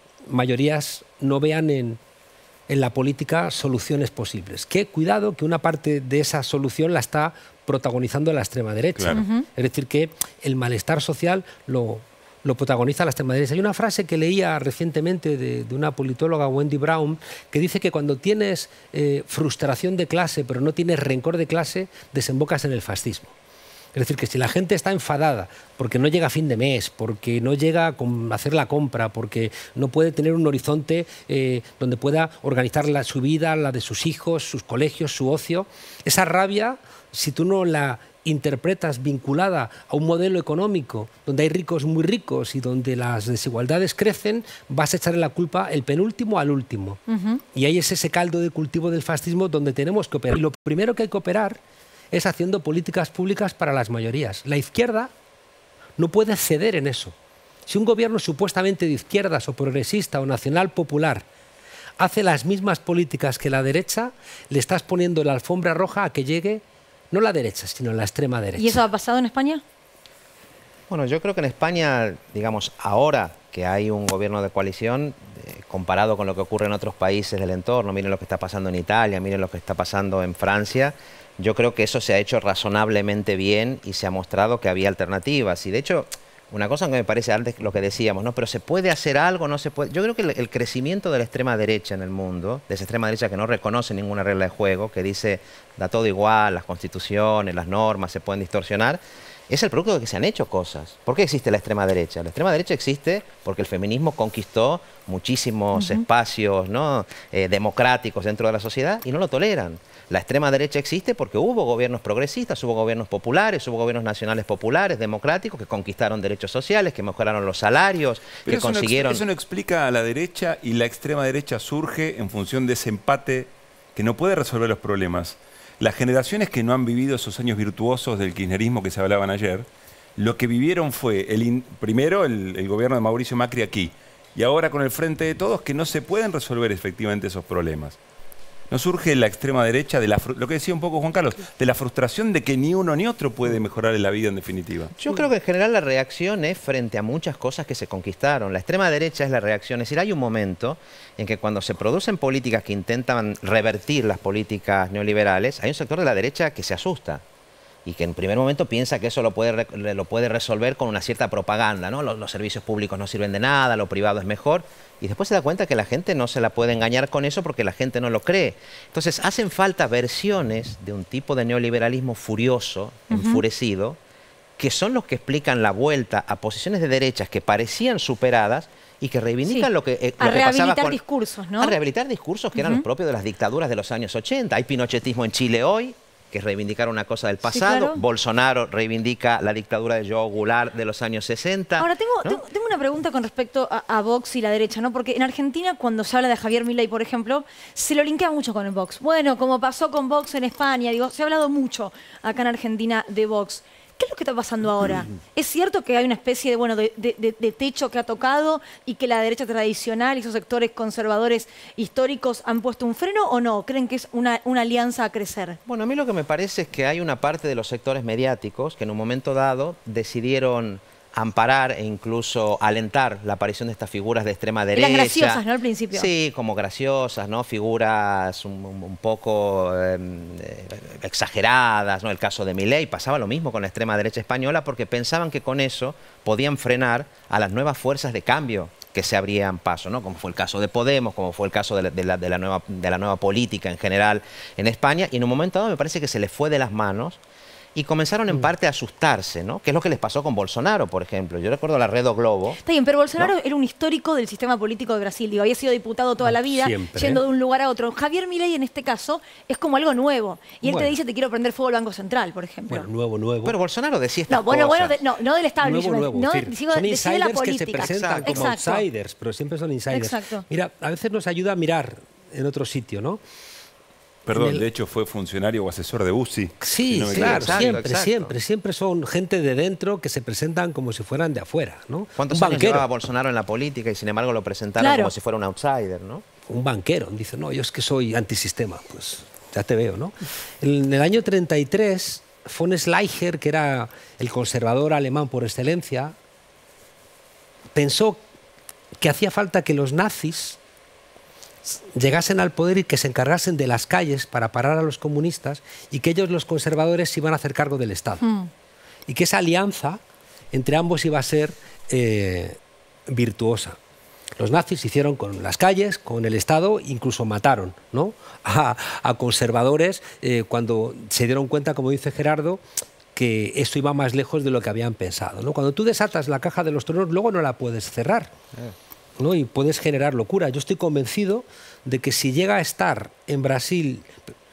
mayorías no vean en, en la política soluciones posibles. Que cuidado que una parte de esa solución la está protagonizando la extrema derecha. Claro. Ujú. Es decir, que el malestar social lo, lo protagoniza la extrema derecha. Hay una frase que leía recientemente de, de una politóloga, Wendy Brown, que dice que cuando tienes eh, frustración de clase, pero no tienes rencor de clase, desembocas en el fascismo. Es decir, que si la gente está enfadada porque no llega a fin de mes, porque no llega a com- hacer la compra, porque no puede tener un horizonte eh, donde pueda organizar la, su vida, la de sus hijos, sus colegios, su ocio, esa rabia, si tú no la interpretas vinculada a un modelo económico donde hay ricos muy ricos y donde las desigualdades crecen, vas a echarle la culpa el penúltimo al último. Ujú. Y ahí es ese caldo de cultivo del fascismo donde tenemos que operar. Y lo primero que hay que operar es haciendo políticas públicas para las mayorías. La izquierda no puede ceder en eso. Si un gobierno supuestamente de izquierdas o progresista o nacional popular hace las mismas políticas que la derecha, le estás poniendo la alfombra roja a que llegue no la derecha, sino la extrema derecha. ¿Y eso ha pasado en España? Bueno, yo creo que en España, digamos, ahora que hay un gobierno de coalición, eh, comparado con lo que ocurre en otros países del entorno, miren lo que está pasando en Italia, miren lo que está pasando en Francia, yo creo que eso se ha hecho razonablemente bien y se ha mostrado que había alternativas. Y de hecho, una cosa que me parece antes lo que decíamos, ¿no? Pero ¿se puede hacer algo? No se puede. Yo creo que el, el crecimiento de la extrema derecha en el mundo, de esa extrema derecha que no reconoce ninguna regla de juego, que dice da todo igual, las constituciones, las normas se pueden distorsionar, es el producto de que se han hecho cosas. ¿Por qué existe la extrema derecha? La extrema derecha existe porque el feminismo conquistó muchísimos Ujú. espacios, ¿no? eh, democráticos dentro de la sociedad y no lo toleran. La extrema derecha existe porque hubo gobiernos progresistas, hubo gobiernos populares, hubo gobiernos nacionales populares, democráticos, que conquistaron derechos sociales, que mejoraron los salarios, Pero que eso, no, ex- consiguieron... eso no explica a la derecha, y la extrema derecha surge en función de ese empate que no puede resolver los problemas. Las generaciones que no han vivido esos años virtuosos del kirchnerismo que se hablaban ayer, lo que vivieron fue, el in- primero, el, el gobierno de Mauricio Macri aquí, y ahora con el Frente de Todos, que no se pueden resolver efectivamente esos problemas. ¿No surge la extrema derecha de la fru- lo que decía un poco Juan Carlos, de la frustración de que ni uno ni otro puede mejorar en la vida en definitiva? Yo creo que en general la reacción es frente a muchas cosas que se conquistaron. La extrema derecha es la reacción. Es decir, hay un momento en que cuando se producen políticas que intentan revertir las políticas neoliberales, hay un sector de la derecha que se asusta y que en primer momento piensa que eso lo puede, re- lo puede resolver con una cierta propaganda, ¿no? Los, los servicios públicos no sirven de nada, lo privado es mejor, y después se da cuenta que la gente no se la puede engañar con eso porque la gente no lo cree. Entonces hacen falta versiones de un tipo de neoliberalismo furioso, Ujú. enfurecido, que son los que explican la vuelta a posiciones de derechas que parecían superadas y que reivindican Sí. lo que, eh, A lo que pasaba rehabilitar con... discursos, ¿no? A rehabilitar discursos que eran Ujú. los propios de las dictaduras de los años ochenta. Hay pinochetismo en Chile hoy, que es reivindicar una cosa del pasado. Sí, claro. Bolsonaro reivindica la dictadura de João Goulart de los años sesenta. Ahora, tengo, ¿no? tengo, tengo una pregunta con respecto a, a Vox y la derecha, ¿no? Porque en Argentina, cuando se habla de Javier Milei, por ejemplo, se lo linkea mucho con el Vox. Bueno, como pasó con Vox en España, digo, se ha hablado mucho acá en Argentina de Vox. ¿Qué es lo que está pasando ahora? ¿Es cierto que hay una especie de, bueno, de, de, de techo que ha tocado y que la derecha tradicional y esos sectores conservadores históricos han puesto un freno o no? ¿Creen que es una, una alianza a crecer? Bueno, a mí lo que me parece es que hay una parte de los sectores mediáticos que en un momento dado decidieron amparar e incluso alentar la aparición de estas figuras de extrema derecha. Eran graciosas, ¿no? Al principio. Sí, como graciosas, ¿no? Figuras un, un poco eh, exageradas, ¿no? El caso de Milei, pasaba lo mismo con la extrema derecha española porque pensaban que con eso podían frenar a las nuevas fuerzas de cambio que se abrían paso, ¿no? Como fue el caso de Podemos, como fue el caso de la, de la, de la, nueva, de la nueva política en general en España, y en un momento dado me parece que se les fue de las manos y comenzaron en parte a asustarse, ¿no? Que es lo que les pasó con Bolsonaro, por ejemplo. Yo recuerdo la Rede Globo. Está bien, pero Bolsonaro, ¿no?, era un histórico del sistema político de Brasil. Digo, había sido diputado toda la vida, siempre, yendo de un lugar a otro. Javier Milei, en este caso, es como algo nuevo. Y él bueno. te dice, te quiero prender fuego al Banco Central, por ejemplo. Bueno, nuevo, nuevo. Pero Bolsonaro decía estas no, bueno, cosas. Bueno, de, no, no del establishment. Nuevo, nuevo. No, Es decir, digo, son decía de la insiders que se política. presentan como Exacto. outsiders, pero siempre son insiders. Exacto. Mira, a veces nos ayuda a mirar en otro sitio, ¿no? Perdón, el... de hecho fue funcionario o asesor de U C I. Sí, si no me claro, exacto, siempre, exacto. siempre, siempre son gente de dentro que se presentan como si fueran de afuera, ¿no? ¿Cuántos un años banquero. llevaba Bolsonaro en la política y sin embargo lo presentaron claro. como si fuera un outsider, ¿no? Un banquero, dice, no, yo es que soy antisistema, pues ya te veo, ¿no? En el año treinta y tres, von Schleicher, que era el conservador alemán por excelencia, pensó que hacía falta que los nazis llegasen al poder y que se encargasen de las calles para parar a los comunistas y que ellos, los conservadores, se iban a hacer cargo del Estado. Mm. Y que esa alianza entre ambos iba a ser eh, virtuosa. Los nazis hicieron con las calles, con el Estado, incluso mataron, ¿no?, a, a conservadores eh, cuando se dieron cuenta, como dice Gerardo, que esto iba más lejos de lo que habían pensado, ¿no? Cuando tú desatas la caja de los tronos, luego no la puedes cerrar. Eh. ¿no? Y puedes generar locura. Yo estoy convencido de que si llega a estar en Brasil,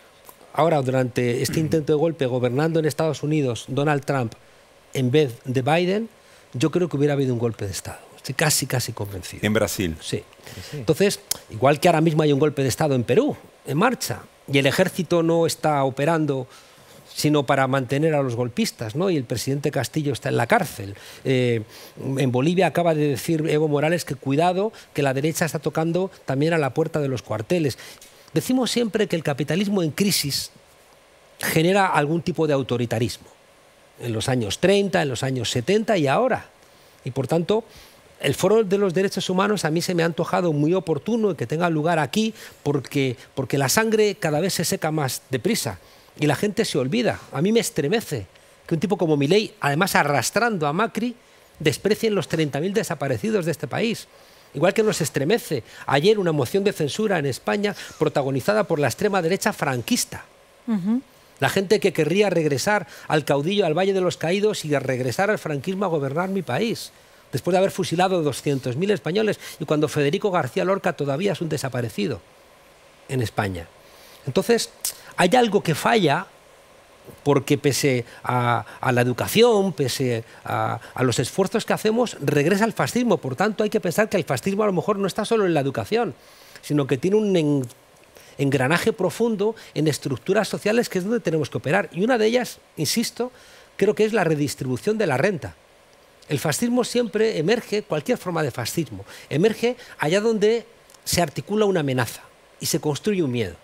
ahora durante este intento de golpe, gobernando en Estados Unidos, Donald Trump, en vez de Biden, yo creo que hubiera habido un golpe de Estado. Estoy casi, casi convencido. ¿En Brasil? Sí. sí. Entonces, igual que ahora mismo hay un golpe de Estado en Perú, en marcha, y el ejército no está operando sino para mantener a los golpistas, ¿no? Y el presidente Castillo está en la cárcel. Eh, en Bolivia acaba de decir Evo Morales que cuidado, que la derecha está tocando también a la puerta de los cuarteles. Decimos siempre que el capitalismo en crisis genera algún tipo de autoritarismo. En los años treinta, en los años setenta y ahora. Y por tanto, el Foro de los Derechos Humanos a mí se me ha antojado muy oportuno que tenga lugar aquí porque, porque la sangre cada vez se seca más deprisa. Y la gente se olvida. A mí me estremece que un tipo como Milei, además arrastrando a Macri, desprecien los treinta mil desaparecidos de este país. Igual que nos estremece ayer una moción de censura en España protagonizada por la extrema derecha franquista. Uh-huh. La gente que querría regresar al caudillo, al Valle de los Caídos y regresar al franquismo a gobernar mi país, después de haber fusilado doscientos mil españoles y cuando Federico García Lorca todavía es un desaparecido en España. Entonces, hay algo que falla porque pese a, a la educación, pese a, a los esfuerzos que hacemos, regresa el fascismo. Por tanto, hay que pensar que el fascismo a lo mejor no está solo en la educación, sino que tiene un en, engranaje profundo en estructuras sociales que es donde tenemos que operar. Y una de ellas, insisto, creo que es la redistribución de la renta. El fascismo siempre emerge, cualquier forma de fascismo, emerge allá donde se articula una amenaza y se construye un miedo.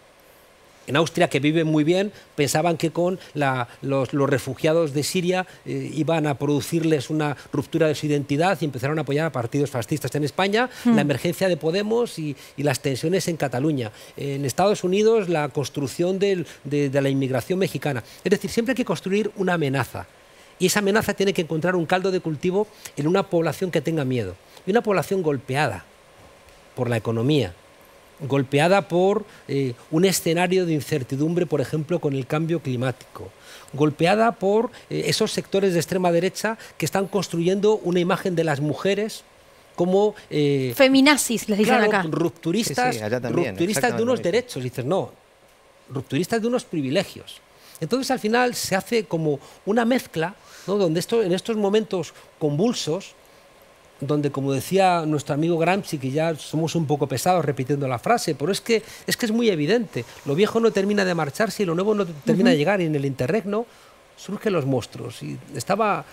En Austria, que viven muy bien, pensaban que con la, los, los refugiados de Siria eh, iban a producirles una ruptura de su identidad y empezaron a apoyar a partidos fascistas. En España, mm. la emergencia de Podemos y, y las tensiones en Cataluña. En Estados Unidos, la construcción del, de, de la inmigración mexicana. Es decir, siempre hay que construir una amenaza. Y esa amenaza tiene que encontrar un caldo de cultivo en una población que tenga miedo. Y una población golpeada por la economía, golpeada por eh, un escenario de incertidumbre, por ejemplo, con el cambio climático, golpeada por eh, esos sectores de extrema derecha que están construyendo una imagen de las mujeres como... Eh, feminazis, les dicen claro, acá. Rupturistas, sí, sí, allá también, rupturistas de unos derechos. Dices, no, rupturistas de unos privilegios. Es Entonces al final se hace como una mezcla, ¿no? Donde esto, en estos momentos convulsos, donde, como decía nuestro amigo Gramsci, que ya somos un poco pesados repitiendo la frase, pero es que es, que es muy evidente, lo viejo no termina de marcharse y lo nuevo no termina uh-huh. de llegar, y en el interregno surgen los monstruos. Y estaba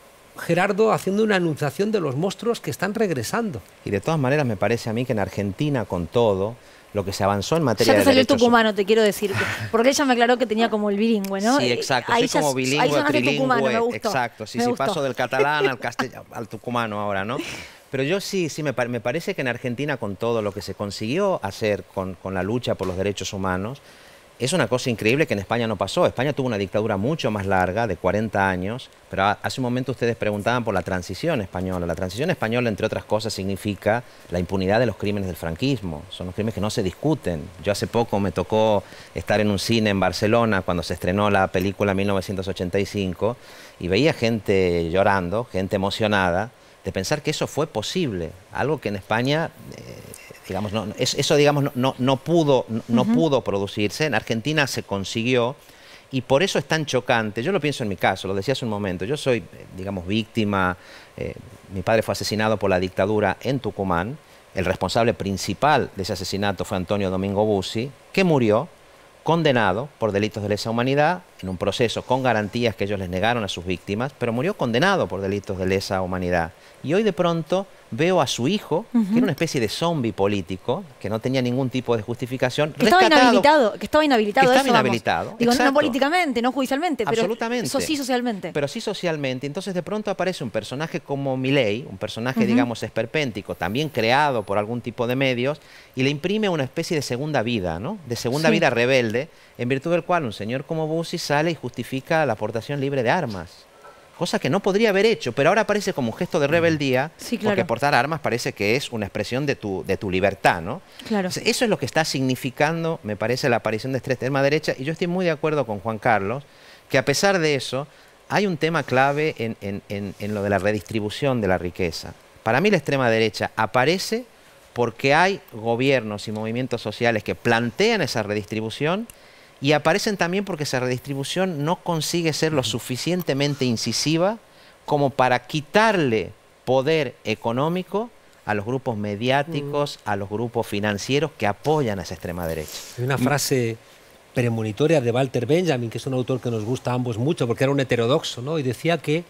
Gerardo haciendo una anunciación de los monstruos que están regresando. Y de todas maneras me parece a mí que en Argentina, con todo lo que se avanzó en materia de de derechos... Ya te salió derechos... el tucumano, te quiero decir, porque ella me aclaró que tenía como el bilingüe, ¿no? Sí, exacto, ahí soy ya, como bilingüe, trilingüe, tucumano, me gustó, exacto, sí, me sí, gustó. paso del catalán al castellano, al tucumano ahora, ¿no? Pero yo sí, sí, me, me parece que en Argentina, con todo lo que se consiguió hacer con, con la lucha por los derechos humanos, es una cosa increíble que en España no pasó. España tuvo una dictadura mucho más larga, de cuarenta años, pero hace un momento ustedes preguntaban por la transición española. La transición española, entre otras cosas, significa la impunidad de los crímenes del franquismo. Son los crímenes que no se discuten. Yo hace poco me tocó estar en un cine en Barcelona cuando se estrenó la película mil novecientos ochenta y cinco y veía gente llorando, gente emocionada, de pensar que eso fue posible, algo que en España, eh, digamos, no, eso digamos, no, no, no, pudo, no uh-huh. pudo producirse. En Argentina se consiguió y por eso es tan chocante. Yo lo pienso en mi caso, lo decía hace un momento, yo soy, digamos, víctima, eh, mi padre fue asesinado por la dictadura en Tucumán, el responsable principal de ese asesinato fue Antonio Domingo Bussi, que murió condenado por delitos de lesa humanidad, en un proceso con garantías que ellos les negaron a sus víctimas, pero murió condenado por delitos de lesa humanidad. Y hoy de pronto veo a su hijo, uh-huh. que era una especie de zombie político, que no tenía ningún tipo de justificación, que estaba inhabilitado, que estaba inhabilitado, que estaba eso, inhabilitado. Digo, exacto. no políticamente, no judicialmente, pero absolutamente. Eso sí socialmente. Pero sí socialmente. Entonces de pronto aparece un personaje como Milei, un personaje, uh-huh. digamos, esperpéntico, también creado por algún tipo de medios, y le imprime una especie de segunda vida, ¿no? De segunda sí. vida rebelde, en virtud del cual un señor como Bussi sale y justifica la aportación libre de armas. Cosa que no podría haber hecho, pero ahora aparece como un gesto de rebeldía, sí, claro. porque portar armas parece que es una expresión de tu, de tu libertad, ¿no? Claro. Entonces, eso es lo que está significando, me parece, la aparición de esta extrema derecha, y yo estoy muy de acuerdo con Juan Carlos, que a pesar de eso, hay un tema clave en, en, en, en lo de la redistribución de la riqueza. Para mí la extrema derecha aparece porque hay gobiernos y movimientos sociales que plantean esa redistribución, y aparecen también porque esa redistribución no consigue ser lo suficientemente incisiva como para quitarle poder económico a los grupos mediáticos, mm. a los grupos financieros que apoyan a esa extrema derecha. Hay una frase premonitoria de Walter Benjamin, que es un autor que nos gusta a ambos mucho porque era un heterodoxo, ¿no? Y decía que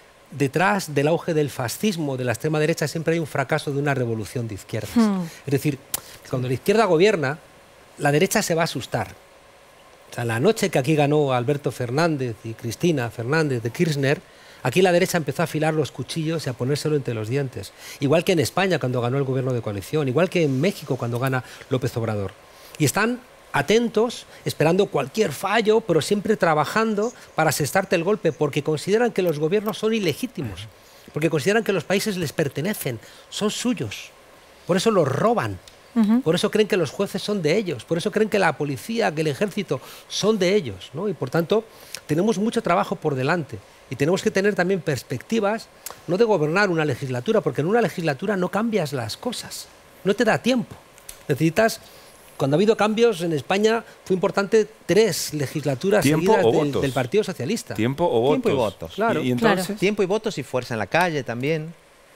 detrás del auge del fascismo, de la extrema derecha, siempre hay un fracaso de una revolución de izquierdas. Mm. Es decir, cuando la izquierda gobierna, la derecha se va a asustar. O sea, la noche que aquí ganó Alberto Fernández y Cristina Fernández de Kirchner, aquí la derecha empezó a afilar los cuchillos y a ponérselo entre los dientes. Igual que en España cuando ganó el gobierno de coalición, igual que en México cuando gana López Obrador. Y están atentos, esperando cualquier fallo, pero siempre trabajando para asestarte el golpe, porque consideran que los gobiernos son ilegítimos, porque consideran que los países les pertenecen, son suyos. Por eso los roban. Uh-huh. Por eso creen que los jueces son de ellos, por eso creen que la policía, que el ejército son de ellos, ¿no? Y por tanto tenemos mucho trabajo por delante y tenemos que tener también perspectivas, no de gobernar una legislatura, porque en una legislatura no cambias las cosas, no te da tiempo. Necesitas, cuando ha habido cambios en España, fue importante tres legislaturas seguidas del, del Partido Socialista. Tiempo o votos. Tiempo y votos. Claro. ¿Y, y entonces? Claro. Tiempo y votos y fuerza en la calle también.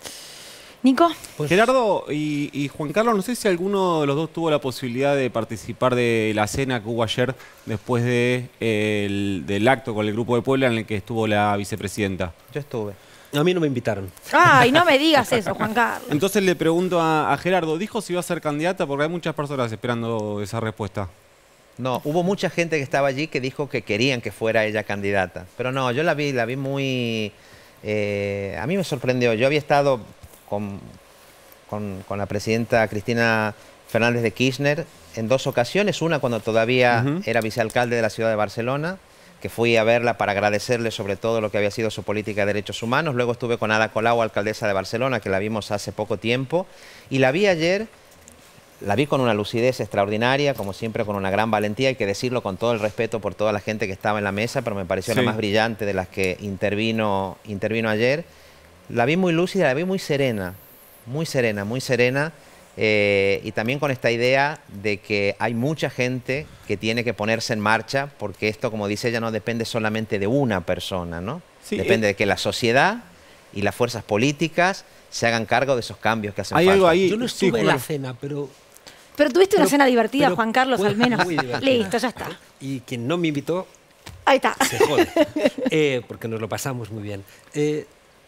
Nico. Pues Gerardo y, y Juan Carlos, no sé si alguno de los dos tuvo la posibilidad de participar de la cena que hubo ayer después de, eh, el, del acto con el Grupo de Puebla en el que estuvo la vicepresidenta. Yo estuve. A mí no me invitaron. Ay, no me digas eso, Juan Carlos. Entonces le pregunto a, a Gerardo, ¿dijo si iba a ser candidata? Porque hay muchas personas esperando esa respuesta. No, hubo mucha gente que estaba allí que dijo que querían que fuera ella candidata. Pero no, yo la vi, la vi muy... Eh, a mí me sorprendió. Yo había estado... Con, con, con la presidenta Cristina Fernández de Kirchner en dos ocasiones, una cuando todavía uh-huh. era vicealcalde de la ciudad de Barcelona, que fui a verla para agradecerle sobre todo lo que había sido su política de derechos humanos. Luego estuve con Ada Colau, alcaldesa de Barcelona, que la vimos hace poco tiempo, y la vi ayer, la vi con una lucidez extraordinaria, como siempre con una gran valentía, hay que decirlo con todo el respeto por toda la gente que estaba en la mesa, pero me pareció sí. la más brillante de las que intervino, intervino ayer. La vi muy lúcida, la vi muy serena, muy serena, muy serena, Eh, y también con esta idea de que hay mucha gente que tiene que ponerse en marcha, porque esto, como dice ella, no depende solamente de una persona, ¿no? Sí, depende eh. de que la sociedad y las fuerzas políticas se hagan cargo de esos cambios que hacen Hay falta. algo ahí. Yo no Sí, estuve en Juan. la cena, pero... Pero tuviste una Pero- cena divertida, pero Juan Carlos, fue al menos. muy divertida. Listo, ya está. Y quien no me invitó, Ahí está. se jode. Eh, porque nos lo pasamos muy bien. Eh,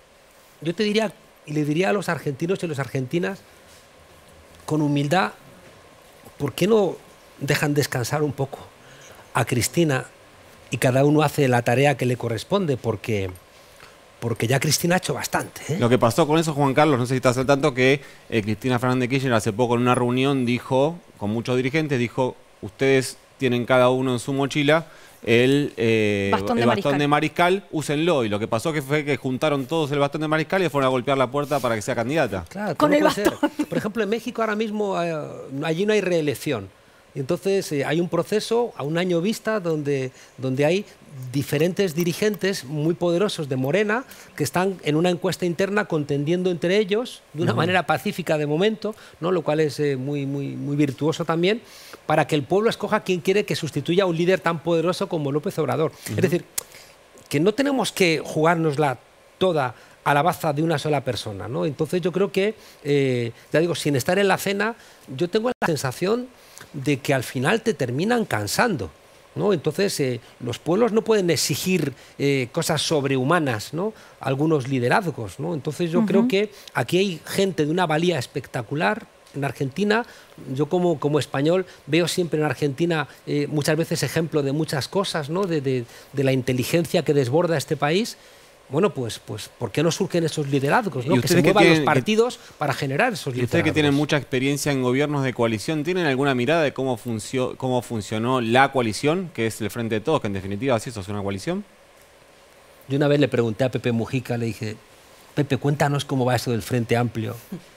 yo te diría, y le diría a los argentinos y a las argentinas, con humildad, ¿por qué no dejan descansar un poco a Cristina y cada uno hace la tarea que le corresponde? Porque, porque ya Cristina ha hecho bastante, ¿eh? Lo que pasó con eso, Juan Carlos, no sé si estás al tanto, que eh, Cristina Fernández de Kirchner hace poco en una reunión dijo, con muchos dirigentes, dijo, ustedes tienen cada uno en su mochila el, eh, Bastón de el bastón mariscal. de mariscal, úsenlo. Y lo que pasó que fue que juntaron todos el bastón de mariscal y le fueron a golpear la puerta para que sea candidata. Claro, Con no el puede ser. Por ejemplo, en México ahora mismo eh, allí no hay reelección. Y entonces eh, hay un proceso a un año vista donde, donde hay diferentes dirigentes muy poderosos de Morena que están en una encuesta interna contendiendo entre ellos de una Ujú. manera pacífica de momento, ¿no? Lo cual es eh, muy, muy, muy virtuoso también, para que el pueblo escoja quién quiere que sustituya a un líder tan poderoso como López Obrador. Ujú. Es decir, que no tenemos que jugárnosla toda a la baza de una sola persona, ¿no? Entonces yo creo que, eh, ya digo, sin estar en la cena, yo tengo la sensación de que al final te terminan cansando, ¿no? Entonces eh, los pueblos no pueden exigir eh, cosas sobrehumanas, ¿no? Algunos liderazgos, ¿no? Entonces yo Ujú. creo que aquí hay gente de una valía espectacular. En Argentina, yo como, como español veo siempre en Argentina eh, muchas veces ejemplo de muchas cosas, ¿no? de, de, de la inteligencia que desborda este país. Bueno, pues, pues ¿por qué no surgen esos liderazgos? ¿no? ¿Y Que se ustedes que muevan los tienen- que- partidos para generar esos Y liderazgos. ustedes que tienen mucha experiencia en gobiernos de coalición, ¿tienen alguna mirada de cómo, funcio- cómo funcionó la coalición, que es el Frente de Todos, que en definitiva sí, eso es una coalición? Yo una vez le pregunté a Pepe Mujica, le dije, Pepe, cuéntanos cómo va eso del Frente Amplio.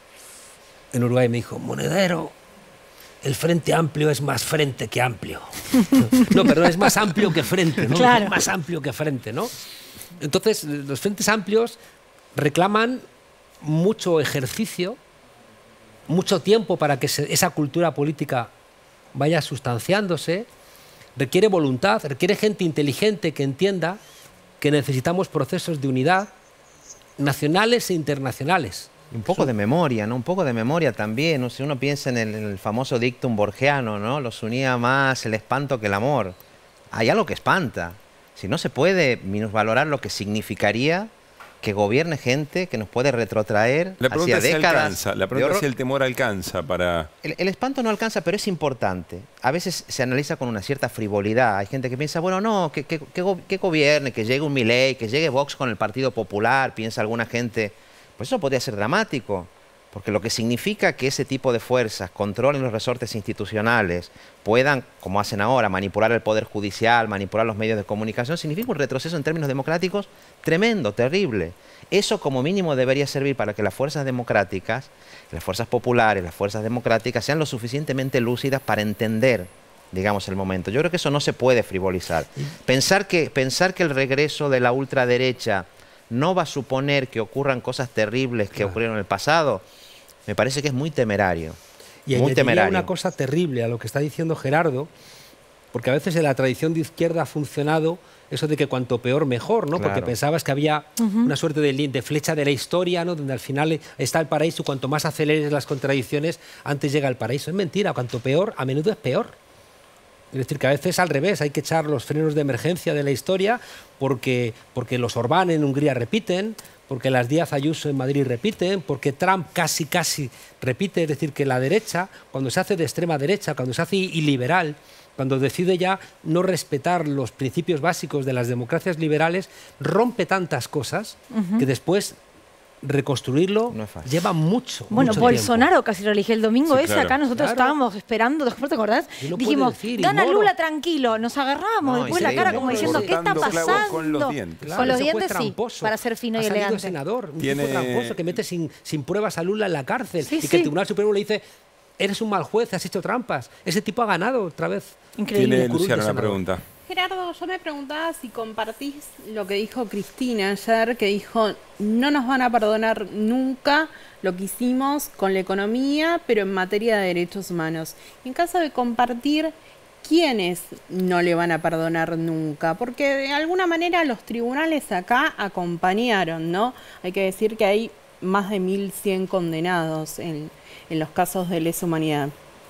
En Uruguay me dijo, monedero, el Frente Amplio es más frente que amplio. No, perdón, es más amplio que frente, ¿no? Claro. Es más amplio que frente, ¿no? Entonces, los frentes amplios reclaman mucho ejercicio, mucho tiempo para que se- esa cultura política vaya sustanciándose, requiere voluntad, requiere gente inteligente que entienda que necesitamos procesos de unidad nacionales e internacionales. Un poco de memoria, ¿no? Un poco de memoria también, ¿no? Si uno piensa en el, en el famoso dictum borgiano, ¿no? Los unía más el espanto que el amor. Hay algo que espanta. Si no se puede minusvalorar lo que significaría que gobierne gente que nos puede retrotraer La pregunta hacia es si décadas. alcanza. La de pregunta es horror. si el temor alcanza para... El, el espanto no alcanza, pero es importante. A veces se analiza con una cierta frivolidad. Hay gente que piensa, bueno, no, que, que, que, go- que gobierne, que llegue un Milei, que llegue Vox con el Partido Popular, piensa alguna gente. Pues eso podría ser dramático, porque lo que significa que ese tipo de fuerzas controlen los resortes institucionales, puedan, como hacen ahora, manipular el Poder Judicial, manipular los medios de comunicación, significa un retroceso en términos democráticos tremendo, terrible. Eso como mínimo debería servir para que las fuerzas democráticas, las fuerzas populares, las fuerzas democráticas sean lo suficientemente lúcidas para entender, digamos, el momento. Yo creo que eso no se puede frivolizar. Pensar que, pensar que el regreso de la ultraderecha no va a suponer que ocurran cosas terribles que ocurrieron en el pasado, me parece que es muy temerario. Y muy añadiría temerario. una cosa terrible a lo que está diciendo Gerardo, porque a veces en la tradición de izquierda ha funcionado eso de que cuanto peor mejor, ¿no? Porque Claro. pensabas que había Ujú. una suerte de, li- de flecha de la historia, ¿no? Donde al final está el paraíso, cuanto más aceleres las contradicciones, antes llega el paraíso. Es mentira, cuanto peor, a menudo es peor. Es decir, que a veces al revés, hay que echar los frenos de emergencia de la historia porque, porque los Orbán en Hungría repiten, porque las Díaz Ayuso en Madrid repiten, porque Trump casi casi repite. Es decir, que la derecha, cuando se hace de extrema derecha, cuando se hace iliberal, cuando decide ya no respetar los principios básicos de las democracias liberales, rompe tantas cosas Ujú. que después reconstruirlo lleva mucho, Bueno, mucho Bolsonaro casi lo eligió el domingo Sí, ese, claro. acá nosotros Claro. estábamos esperando, ¿te acordás? Y no puede Dijimos, decir, y gana Moro. Lula tranquilo, nos agarramos, No, después la increíble. cara como Moro diciendo, ¿qué está cortando clavos pasando? con los dientes. Claro, Con los eso fue dientes sí, tramposo. para ser fino Ha y salido elegante. senador, un Tiene- tipo tramposo que mete sin, sin pruebas a Lula en la cárcel Sí, y sí. que el Tribunal Supremo le dice, eres un mal juez, has hecho trampas. Ese tipo ha ganado otra vez. Tiene el curul de Luciano una senador. pregunta. Gerardo, yo me preguntaba si compartís lo que dijo Cristina ayer, que dijo, no nos van a perdonar nunca lo que hicimos con la economía, pero en materia de derechos humanos. En caso de compartir, ¿quiénes no le van a perdonar nunca? Porque de alguna manera los tribunales acá acompañaron, ¿no? Hay que decir que hay más de mil cien condenados en, en los casos de lesa humanidad.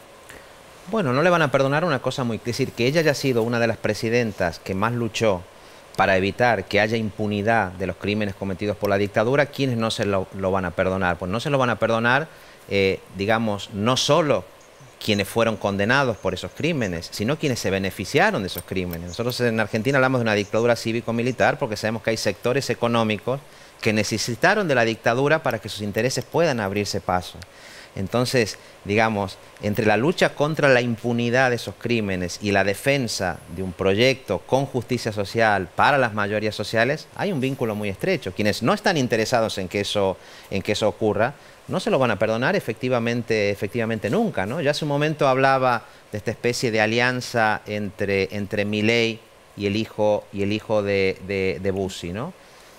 Bueno, no le van a perdonar una cosa muy... Es decir, que ella haya sido una de las presidentas que más luchó para evitar que haya impunidad de los crímenes cometidos por la dictadura, ¿quiénes no se lo, lo van a perdonar? Pues no se lo van a perdonar, eh, digamos, no solo quienes fueron condenados por esos crímenes, sino quienes se beneficiaron de esos crímenes. Nosotros en Argentina hablamos de una dictadura cívico-militar porque sabemos que hay sectores económicos que necesitaron de la dictadura para que sus intereses puedan abrirse paso. Entonces, digamos, entre la lucha contra la impunidad de esos crímenes y la defensa de un proyecto con justicia social para las mayorías sociales, hay un vínculo muy estrecho. Quienes no están interesados en que eso, en que eso ocurra, no se lo van a perdonar efectivamente, efectivamente nunca, ¿no? Yo hace un momento hablaba de esta especie de alianza entre, entre Milei y el hijo, y el hijo de, de, de Bussi, ¿no?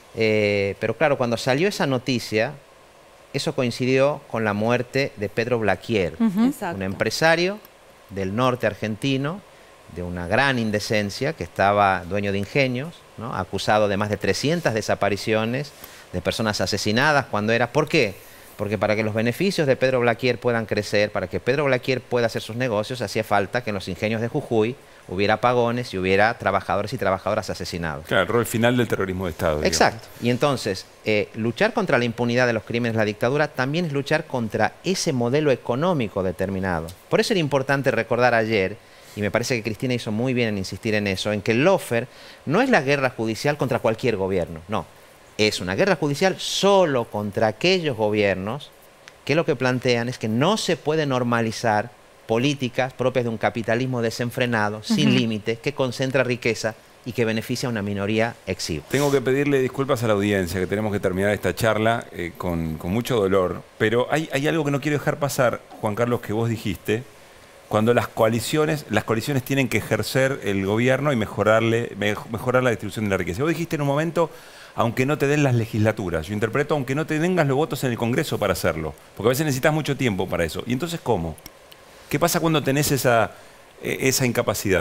Eh, pero claro, cuando salió esa noticia, eso coincidió con la muerte de Pedro Blaquier, uh-huh. un empresario del norte argentino, de una gran indecencia, que estaba dueño de ingenios, ¿no? Acusado de más de trescientas desapariciones, de personas asesinadas cuando era... ¿Por qué? Porque para que los beneficios de Pedro Blaquier puedan crecer, para que Pedro Blaquier pueda hacer sus negocios, hacía falta que en los ingenios de Jujuy hubiera apagones y hubiera trabajadores y trabajadoras asesinados. Claro, el rol final del terrorismo de Estado. Digamos. Exacto. Y entonces, eh, luchar contra la impunidad de los crímenes de la dictadura también es luchar contra ese modelo económico determinado. Por eso era importante recordar ayer, y me parece que Cristina hizo muy bien en insistir en eso, en que el lawfare no es la guerra judicial contra cualquier gobierno, no. Es una guerra judicial solo contra aquellos gobiernos que lo que plantean es que no se puede normalizar políticas propias de un capitalismo desenfrenado, uh-huh. sin límites, que concentra riqueza y que beneficia a una minoría exigua. Tengo que pedirle disculpas a la audiencia, que tenemos que terminar esta charla eh, con, con mucho dolor, pero hay, hay algo que no quiero dejar pasar, Juan Carlos, que vos dijiste, cuando las coaliciones, las coaliciones tienen que ejercer el gobierno y mejorarle, mejorar la distribución de la riqueza. Vos dijiste en un momento, aunque no te den las legislaturas, yo interpreto, aunque no te tengas los votos en el Congreso para hacerlo, porque a veces necesitas mucho tiempo para eso. ¿Y entonces cómo? ¿Qué pasa cuando tenés esa, esa incapacidad?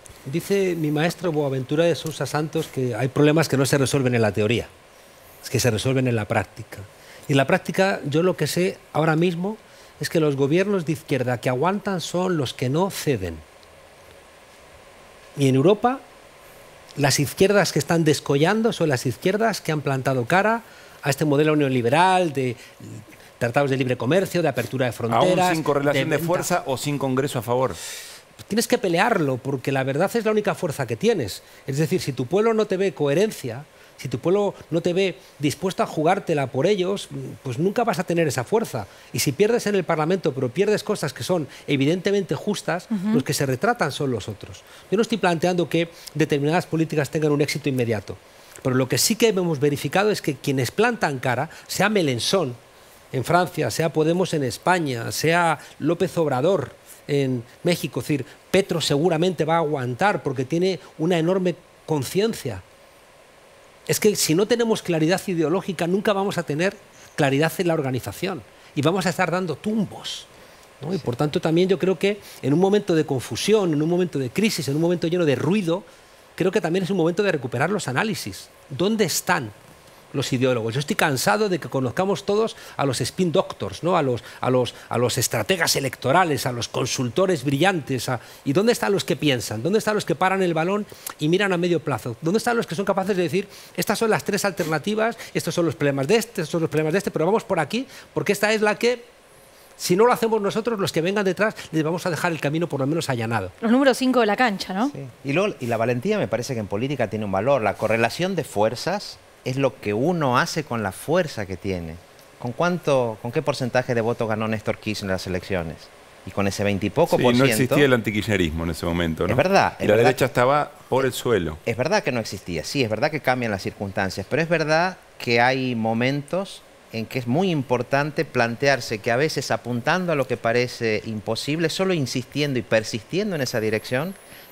Dice mi maestro Boaventura de Sousa Santos que hay problemas que no se resuelven en la teoría, es que se resuelven en la práctica. Y en la práctica yo lo que sé ahora mismo es que los gobiernos de izquierda que aguantan son los que no ceden. Y en Europa las izquierdas que están descollando son las izquierdas que han plantado cara a este modelo neoliberal de tratados de libre comercio, de apertura de fronteras... ¿Aún sin correlación de, de fuerza o sin Congreso a favor? Tienes que pelearlo, porque la verdad es la única fuerza que tienes. Es decir, si tu pueblo no te ve coherencia, si tu pueblo no te ve dispuesto a jugártela por ellos, pues nunca vas a tener esa fuerza. Y si pierdes en el Parlamento, pero pierdes cosas que son evidentemente justas, uh-huh. los que se retratan son los otros. Yo no estoy planteando que determinadas políticas tengan un éxito inmediato, pero lo que sí que hemos verificado es que quienes plantan cara, sea Mélenchon en Francia, sea Podemos en España, sea López Obrador en México, es decir, Petro seguramente va a aguantar porque tiene una enorme conciencia. Es que si no tenemos claridad ideológica, nunca vamos a tener claridad en la organización y vamos a estar dando tumbos, ¿no? Y por tanto también yo creo que en un momento de confusión, en un momento de crisis, en un momento lleno de ruido, creo que también es un momento de recuperar los análisis. ¿Dónde están los ideólogos? Yo estoy cansado de que conozcamos todos a los spin doctors, ¿no? a, los, a, los, a los estrategas electorales, a los consultores brillantes. A... ¿Y dónde están los que piensan? ¿Dónde están los que paran el balón y miran a medio plazo? ¿Dónde están los que son capaces de decir, estas son las tres alternativas, estos son los problemas de este, estos son los problemas de este, pero vamos por aquí, porque esta es la que, si no lo hacemos nosotros, los que vengan detrás, les vamos a dejar el camino por lo menos allanado. Los números cinco de la cancha, ¿no? Sí. Y, luego, y la valentía me parece que en política tiene un valor. La correlación de fuerzas es lo que uno hace con la fuerza que tiene. ¿Con cuánto, con qué porcentaje de votos ganó Néstor Kirchner en las elecciones? Y con ese veintipoco sí, por ciento... no existía el antikirchnerismo en ese momento, ¿no? Es verdad. Y es la verdad, derecha estaba por el suelo. Es verdad que no existía, sí, es verdad que cambian las circunstancias, pero es verdad que hay momentos en que es muy importante plantearse que a veces apuntando a lo que parece imposible, solo insistiendo y persistiendo en esa dirección,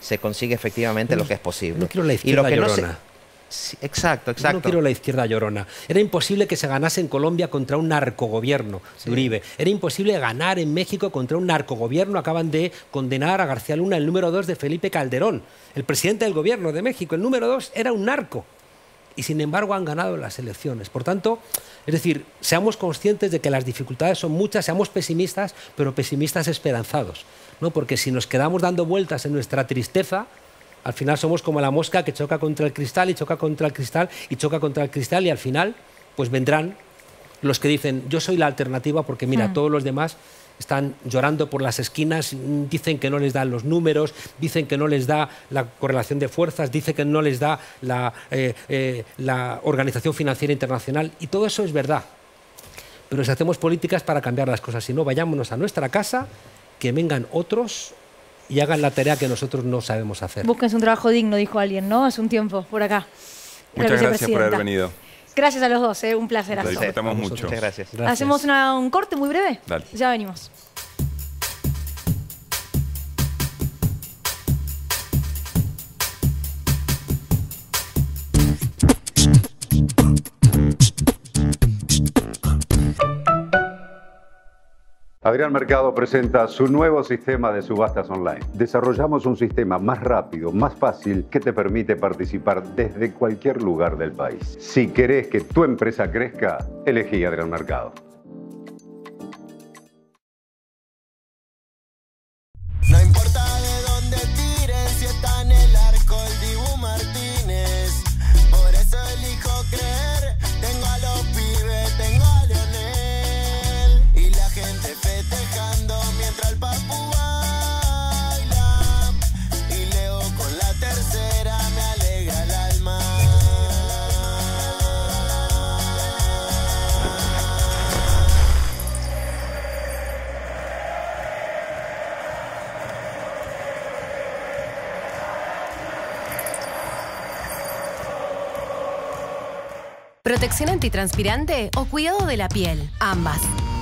se consigue efectivamente lo que es posible. No quiero la y izquierda lo que no llorona. se... Sí, exacto, exacto. Yo no quiero la izquierda llorona. Era imposible que se ganase en Colombia contra un narcogobierno de Uribe. Era imposible ganar en México contra un narcogobierno. Acaban de condenar a García Luna, el número dos de Felipe Calderón, el presidente del gobierno de México. El número dos era un narco. Y sin embargo han ganado las elecciones. Por tanto, es decir, seamos conscientes de que las dificultades son muchas, seamos pesimistas, pero pesimistas esperanzados, ¿no? Porque si nos quedamos dando vueltas en nuestra tristeza, al final somos como la mosca que choca contra el cristal y choca contra el cristal y choca contra el cristal y al final pues vendrán los que dicen yo soy la alternativa porque mira, mm. todos los demás están llorando por las esquinas, dicen que no les dan los números, dicen que no les da la correlación de fuerzas, dicen que no les da la, eh, eh, la Organización Financiera Internacional y todo eso es verdad. Pero si hacemos políticas para cambiar las cosas, si no, vayámonos a nuestra casa, que vengan otros y hagan la tarea que nosotros no sabemos hacer. Búsquense un trabajo digno, dijo alguien, ¿no? Hace un tiempo, por acá. Muchas gracias por haber venido. Gracias a los dos, ¿eh? Un placer. Lo disfrutamos mucho. Muchas gracias. gracias. Hacemos una, un corte muy breve. Dale. Ya venimos. Adrián Mercado presenta su nuevo sistema de subastas online. Desarrollamos un sistema más rápido, más fácil, que te permite participar desde cualquier lugar del país. Si querés que tu empresa crezca, elegí Adrián Mercado. No importa de dónde tiren, si está en el arco el Dibu Martínez. Por eso elijo creer, tengo a los pibes, tengo a Lionel. Y la gente festejando mientras el papu baila. Y Leo con la tercera me alegra el alma. ¿Protección antitranspirante o cuidado de la piel? Ambas.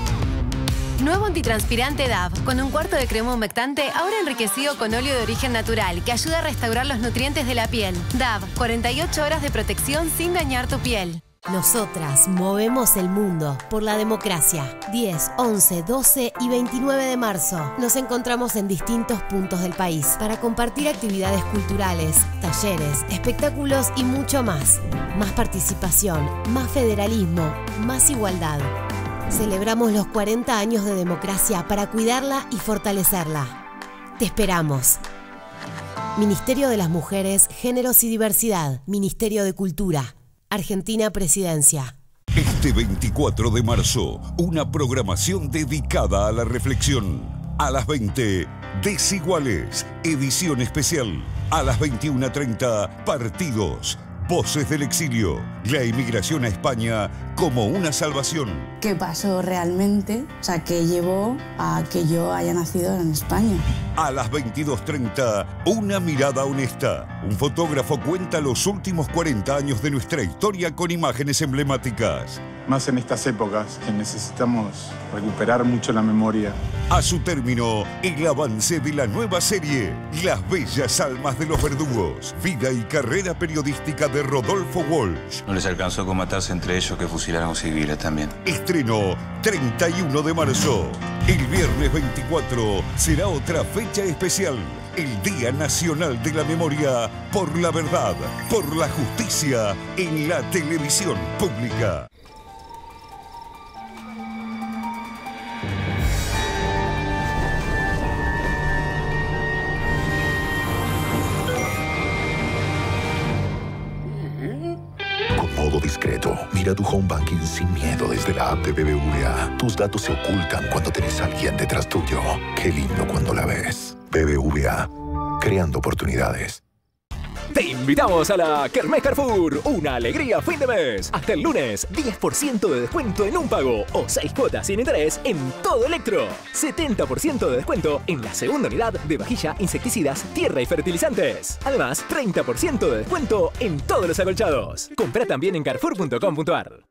Nuevo antitranspirante D A V, con un cuarto de crema humectante, ahora enriquecido con óleo de origen natural, que ayuda a restaurar los nutrientes de la piel. D A V, cuarenta y ocho horas de protección sin dañar tu piel. Nosotras movemos el mundo por la democracia. diez, once, doce y veintinueve de marzo. Nos encontramos en distintos puntos del país para compartir actividades culturales, talleres, espectáculos y mucho más. Más participación, más federalismo, más igualdad. Celebramos los cuarenta años de democracia para cuidarla y fortalecerla. Te esperamos. Ministerio de las Mujeres, Géneros y Diversidad. Ministerio de Cultura. Argentina Presidencia. Este veinticuatro de marzo, una programación dedicada a la reflexión. A las veinte, Desiguales, edición especial. A las veintiuna treinta, Partidos. Voces del exilio, la emigración a España como una salvación. ¿Qué pasó realmente? O sea, ¿qué llevó a que yo haya nacido en España? A las veintidós treinta, Una mirada honesta. Un fotógrafo cuenta los últimos cuarenta años de nuestra historia con imágenes emblemáticas. Más en estas épocas que necesitamos recuperar mucho la memoria. A su término, el avance de la nueva serie, Las bellas almas de los verdugos. Vida y carrera periodística de Rodolfo Walsh. No les alcanzó con matarse entre ellos que fusilaron civiles también. Estreno treinta y uno de marzo. El viernes veinticuatro será otra fecha especial. El Día Nacional de la Memoria por la verdad, por la justicia en la televisión pública. Modo discreto. Mira tu home banking sin miedo desde la app de B B V A. Tus datos se ocultan cuando tenés a alguien detrás tuyo. Qué lindo cuando la ves. B B V A. Creando oportunidades. Te invitamos a la Kermés Carrefour, una alegría fin de mes. Hasta el lunes, diez por ciento de descuento en un pago o seis cuotas sin interés en todo Electro. setenta por ciento de descuento en la segunda unidad de vajilla, insecticidas, tierra y fertilizantes. Además, treinta por ciento de descuento en todos los acolchados. Compra también en carrefour punto com punto ar.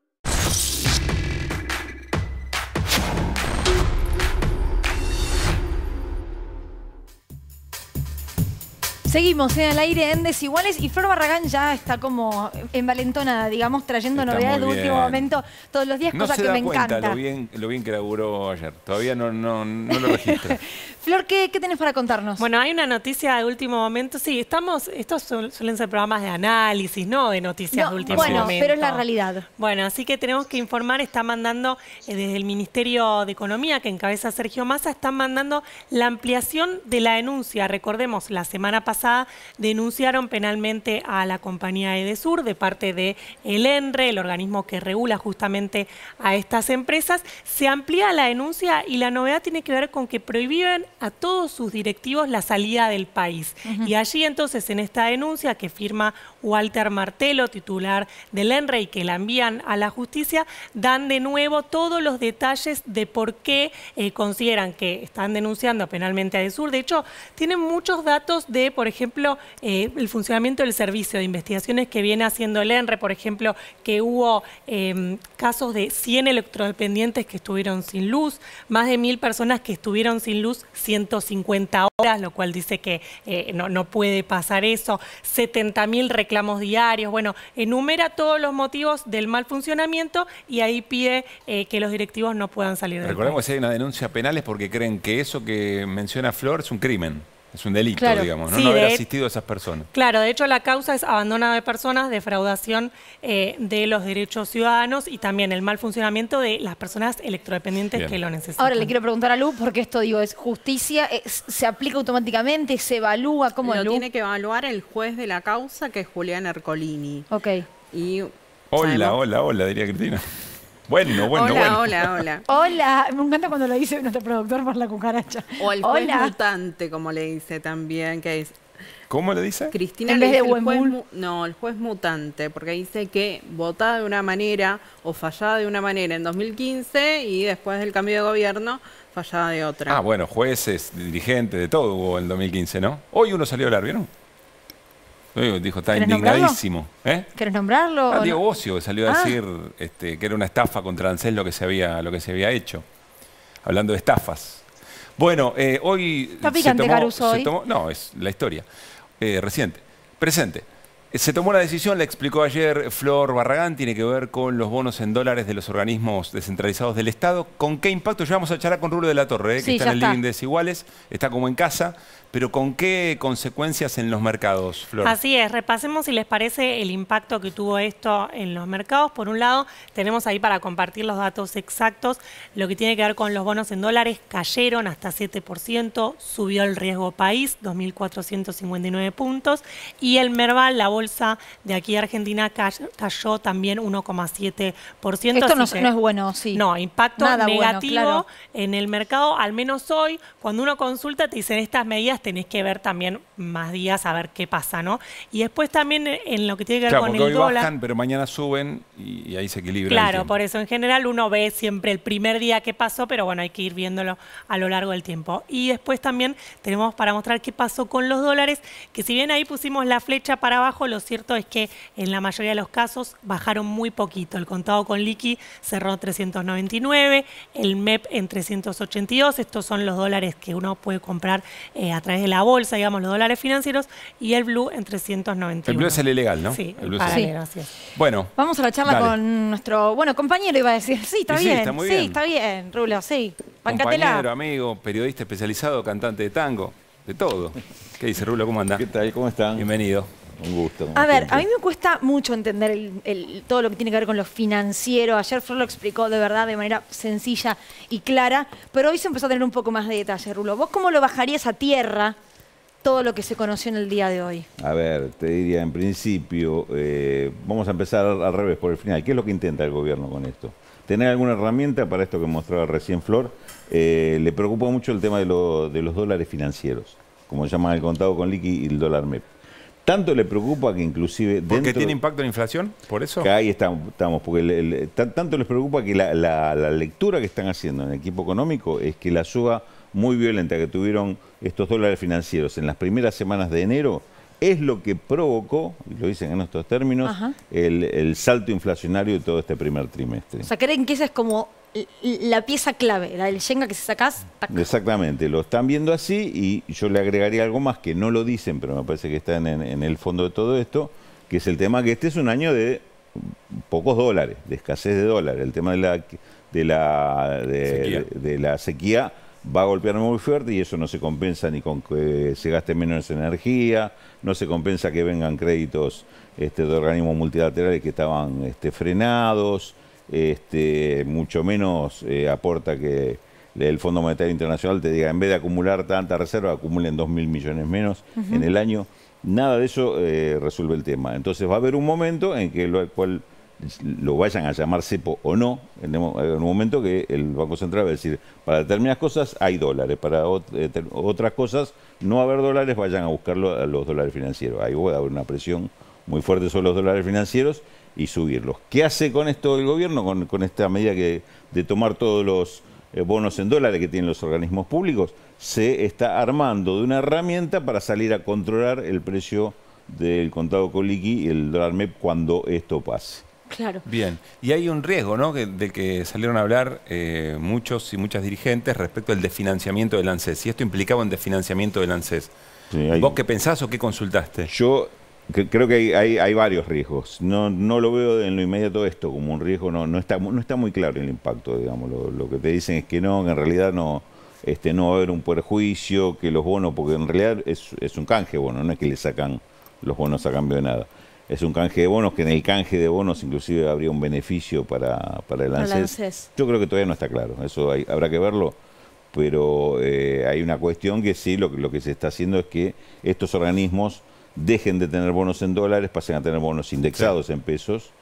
Seguimos en el aire en Desiguales y Flor Barragán ya está como envalentonada, digamos, trayendo Está novedades de muy último bien. momento todos los días, No cosa se que da me cuenta encanta. lo bien, lo bien que laburó ayer. Todavía no, no, no lo registro. Flor, ¿qué, ¿qué tenés para contarnos? Bueno, hay una noticia de último momento. Sí, estamos, estos su- suelen ser programas de análisis, no de noticias No, de último bueno, momento. pero es la realidad. Bueno, así que tenemos que informar, está mandando eh, desde el Ministerio de Economía, que encabeza Sergio Massa, están mandando la ampliación de la denuncia. Recordemos, la semana pasada denunciaron penalmente a la compañía Edesur de parte de el ENRE, el organismo que regula justamente a estas empresas. Se amplía la denuncia y la novedad tiene que ver con que prohíben a todos sus directivos la salida del país. Ujú. Y allí entonces en esta denuncia que firma Walter Martelo, titular del ENRE, y que la envían a la justicia, dan de nuevo todos los detalles de por qué eh, consideran que están denunciando penalmente a Edesur. De hecho, tienen muchos datos de, por ejemplo, eh, el funcionamiento del servicio de investigaciones que viene haciendo el ENRE, por ejemplo, que hubo eh, casos de cien electrodependientes que estuvieron sin luz, más de mil personas que estuvieron sin luz ciento cincuenta horas, lo cual dice que eh, no, no puede pasar eso, setenta mil reclamos diarios. Bueno, enumera todos los motivos del mal funcionamiento y ahí pide eh, que los directivos no puedan salir del Recordemos país. que si hay una denuncia penal es porque creen que eso que menciona Flor es un crimen, es un delito, Claro. digamos, no, Sí, no haber de- asistido a esas personas. Claro, de hecho la causa es abandono de personas, defraudación eh, de los derechos ciudadanos y también el mal funcionamiento de las personas electrodependientes Bien. que lo necesitan. Ahora le quiero preguntar a Lu, porque esto, digo, es justicia, es- se aplica automáticamente, se evalúa, ¿cómo Lo Lu? tiene que evaluar el juez de la causa, que es Julián Ercolini. Ok. Y Hola, sabemos- hola, hola, diría Cristina. Bueno, bueno, hola, bueno. hola, hola. Hola, me encanta cuando lo dice nuestro productor por la cucaracha. O el juez Hola. mutante, como le dice también, que es ¿Cómo le dice? Cristina En le vez de dice el buen juez bull. mu- no, el juez mutante, porque dice que votada de una manera o fallada de una manera en dos mil quince y después del cambio de gobierno fallada de otra. Ah, bueno, jueces, dirigentes, de todo hubo en el dos mil quince, ¿no? Hoy uno salió a hablar, ¿vieron? Hoy dijo, está ¿Querés nombrarlo? indignadísimo. ¿Eh? ¿Querés nombrarlo? Ah, o Diego no? Bocio, que salió a Ah. decir este, que era una estafa contra ANSES lo que se había, lo que se había hecho. Hablando de estafas. Bueno, eh, hoy... Está se picante, tomó- Caruso, se hoy. tomó- No, es la historia. Eh, reciente. Presente. Eh, Se tomó la decisión, la explicó ayer Flor Barragán, tiene que ver con los bonos en dólares de los organismos descentralizados del Estado. ¿Con qué impacto? Ya vamos a charlar con Rulo de la Torre, eh, que Sí, está ya en el está. living de Desiguales, está como en casa, pero ¿con qué consecuencias en los mercados, Flor? Así es, repasemos si les parece el impacto que tuvo esto en los mercados. Por un lado, tenemos ahí para compartir los datos exactos, lo que tiene que ver con los bonos en dólares, cayeron hasta siete por ciento, subió el riesgo país, dos mil cuatrocientos cincuenta y nueve puntos, y el Merval, la bolsa de aquí de Argentina, cayó, cayó también uno coma siete por ciento. Esto no, así que- no es bueno, sí. No, impacto Nada bueno, negativo claro. en el mercado, al menos hoy, cuando uno consulta, te dicen estas medidas tenés que ver también más días a ver qué pasa, ¿no? Y después también en lo que tiene que ver Claro, con porque el hoy dólar. bajan, pero mañana suben y, y ahí se equilibra. el Claro, tiempo. por eso en general uno ve siempre el primer día que pasó, pero bueno, hay que ir viéndolo a lo largo del tiempo. Y después también tenemos para mostrar qué pasó con los dólares, que si bien ahí pusimos la flecha para abajo, lo cierto es que en la mayoría de los casos bajaron muy poquito. El contado con liqui cerró trescientos noventa y nueve, el M E P en trescientos ochenta y dos, estos son los dólares que uno puede comprar eh, a través de la bolsa, digamos, los dólares financieros, y el Blue en trescientos noventa y uno. El blue es el ilegal, ¿no? Sí, el el blue es el- paralelo, así es. Bueno. Vamos a la charla Dale. con nuestro, bueno, compañero iba a decir. Sí, está Y sí, bien. está muy sí, bien. está bien, Rulo, sí. Compañero, Bancatela. amigo, periodista especializado, cantante de tango, de todo. ¿Qué dice Rulo? ¿Cómo anda? ¿Qué tal? ¿Cómo están? Bienvenido. Un gusto. como A ver, siempre. a mí me cuesta mucho entender el- el- todo lo que tiene que ver con lo financiero. Ayer Flor lo explicó de verdad de manera sencilla y clara, pero hoy se empezó a tener un poco más de detalle, Rulo. ¿Vos cómo lo bajarías a tierra todo lo que se conoció en el día de hoy? A ver, te diría, en principio, eh, vamos a empezar al revés, por el final. ¿Qué es lo que intenta el gobierno con esto? ¿Tener alguna herramienta para esto que mostraba recién Flor? Eh, le preocupa mucho el tema de, lo- de los dólares financieros, como llaman el contado con liqui y el dólar M E P. Tanto le preocupa que inclusive ¿Porque dentro... tiene impacto en inflación? ¿Por eso? Que ahí estamos, estamos porque el- el- tan- tanto les preocupa que la, la- la lectura que están haciendo en el equipo económico es que la suba muy violenta que tuvieron estos dólares financieros en las primeras semanas de enero es lo que provocó, y lo dicen en estos términos, Ajá. el, el salto inflacionario de todo este primer trimestre. O sea, ¿creen que esa es como la pieza clave, la del Shenga que si sacás... tac. Exactamente, lo están viendo así y yo le agregaría algo más que no lo dicen, pero me parece que está en, en el fondo de todo esto, que es el tema que este es un año de pocos dólares, de escasez de dólares. El tema de la, de la, de, sequía. de, de la sequía va a golpear muy fuerte y eso no se compensa ni con que se gaste menos energía, no se compensa que vengan créditos este, de organismos multilaterales que estaban este, frenados, este, mucho menos eh, aporta que el Fondo Monetario Internacional te diga, en vez de acumular tanta reserva, acumulen dos mil millones menos uh-huh. en el año. Nada de eso eh, resuelve el tema. Entonces va a haber un momento en que lo cual lo vayan a llamar cepo o no, en un momento que el Banco Central va a decir, para determinadas cosas hay dólares, para ot otras cosas no va a haber dólares, vayan a buscarlo a los dólares financieros. Ahí va a haber una presión muy fuerte sobre los dólares financieros y subirlos. ¿Qué hace con esto el gobierno, con, con esta medida que, de tomar todos los eh, bonos en dólares que tienen los organismos públicos? Se está armando de una herramienta para salir a controlar el precio del contado con liqui y el dólar M E P cuando esto pase. Claro. Bien, y hay un riesgo, ¿no?, que, del que salieron a hablar eh, muchos y muchas dirigentes respecto al desfinanciamiento del ANSES. Y esto implicaba un desfinanciamiento del ANSES. Sí, hay... ¿Vos qué pensás o qué consultaste? Yo que, creo que hay, hay, hay varios riesgos. No, no lo veo en lo inmediato esto como un riesgo, no, no, está, no está muy claro el impacto, digamos. Lo, lo que te dicen es que no, que en realidad no, este, no va a haber un perjuicio, que los bonos, porque en realidad es, es un canje bono, no es que le sacan los bonos a cambio de nada. Es un canje de bonos, que en el canje de bonos inclusive habría un beneficio para, para el ANSES. Yo creo que todavía no está claro, eso hay, habrá que verlo, pero eh, hay una cuestión que sí, lo, lo que se está haciendo es que estos organismos dejen de tener bonos en dólares, pasen a tener bonos indexados sí. en pesos.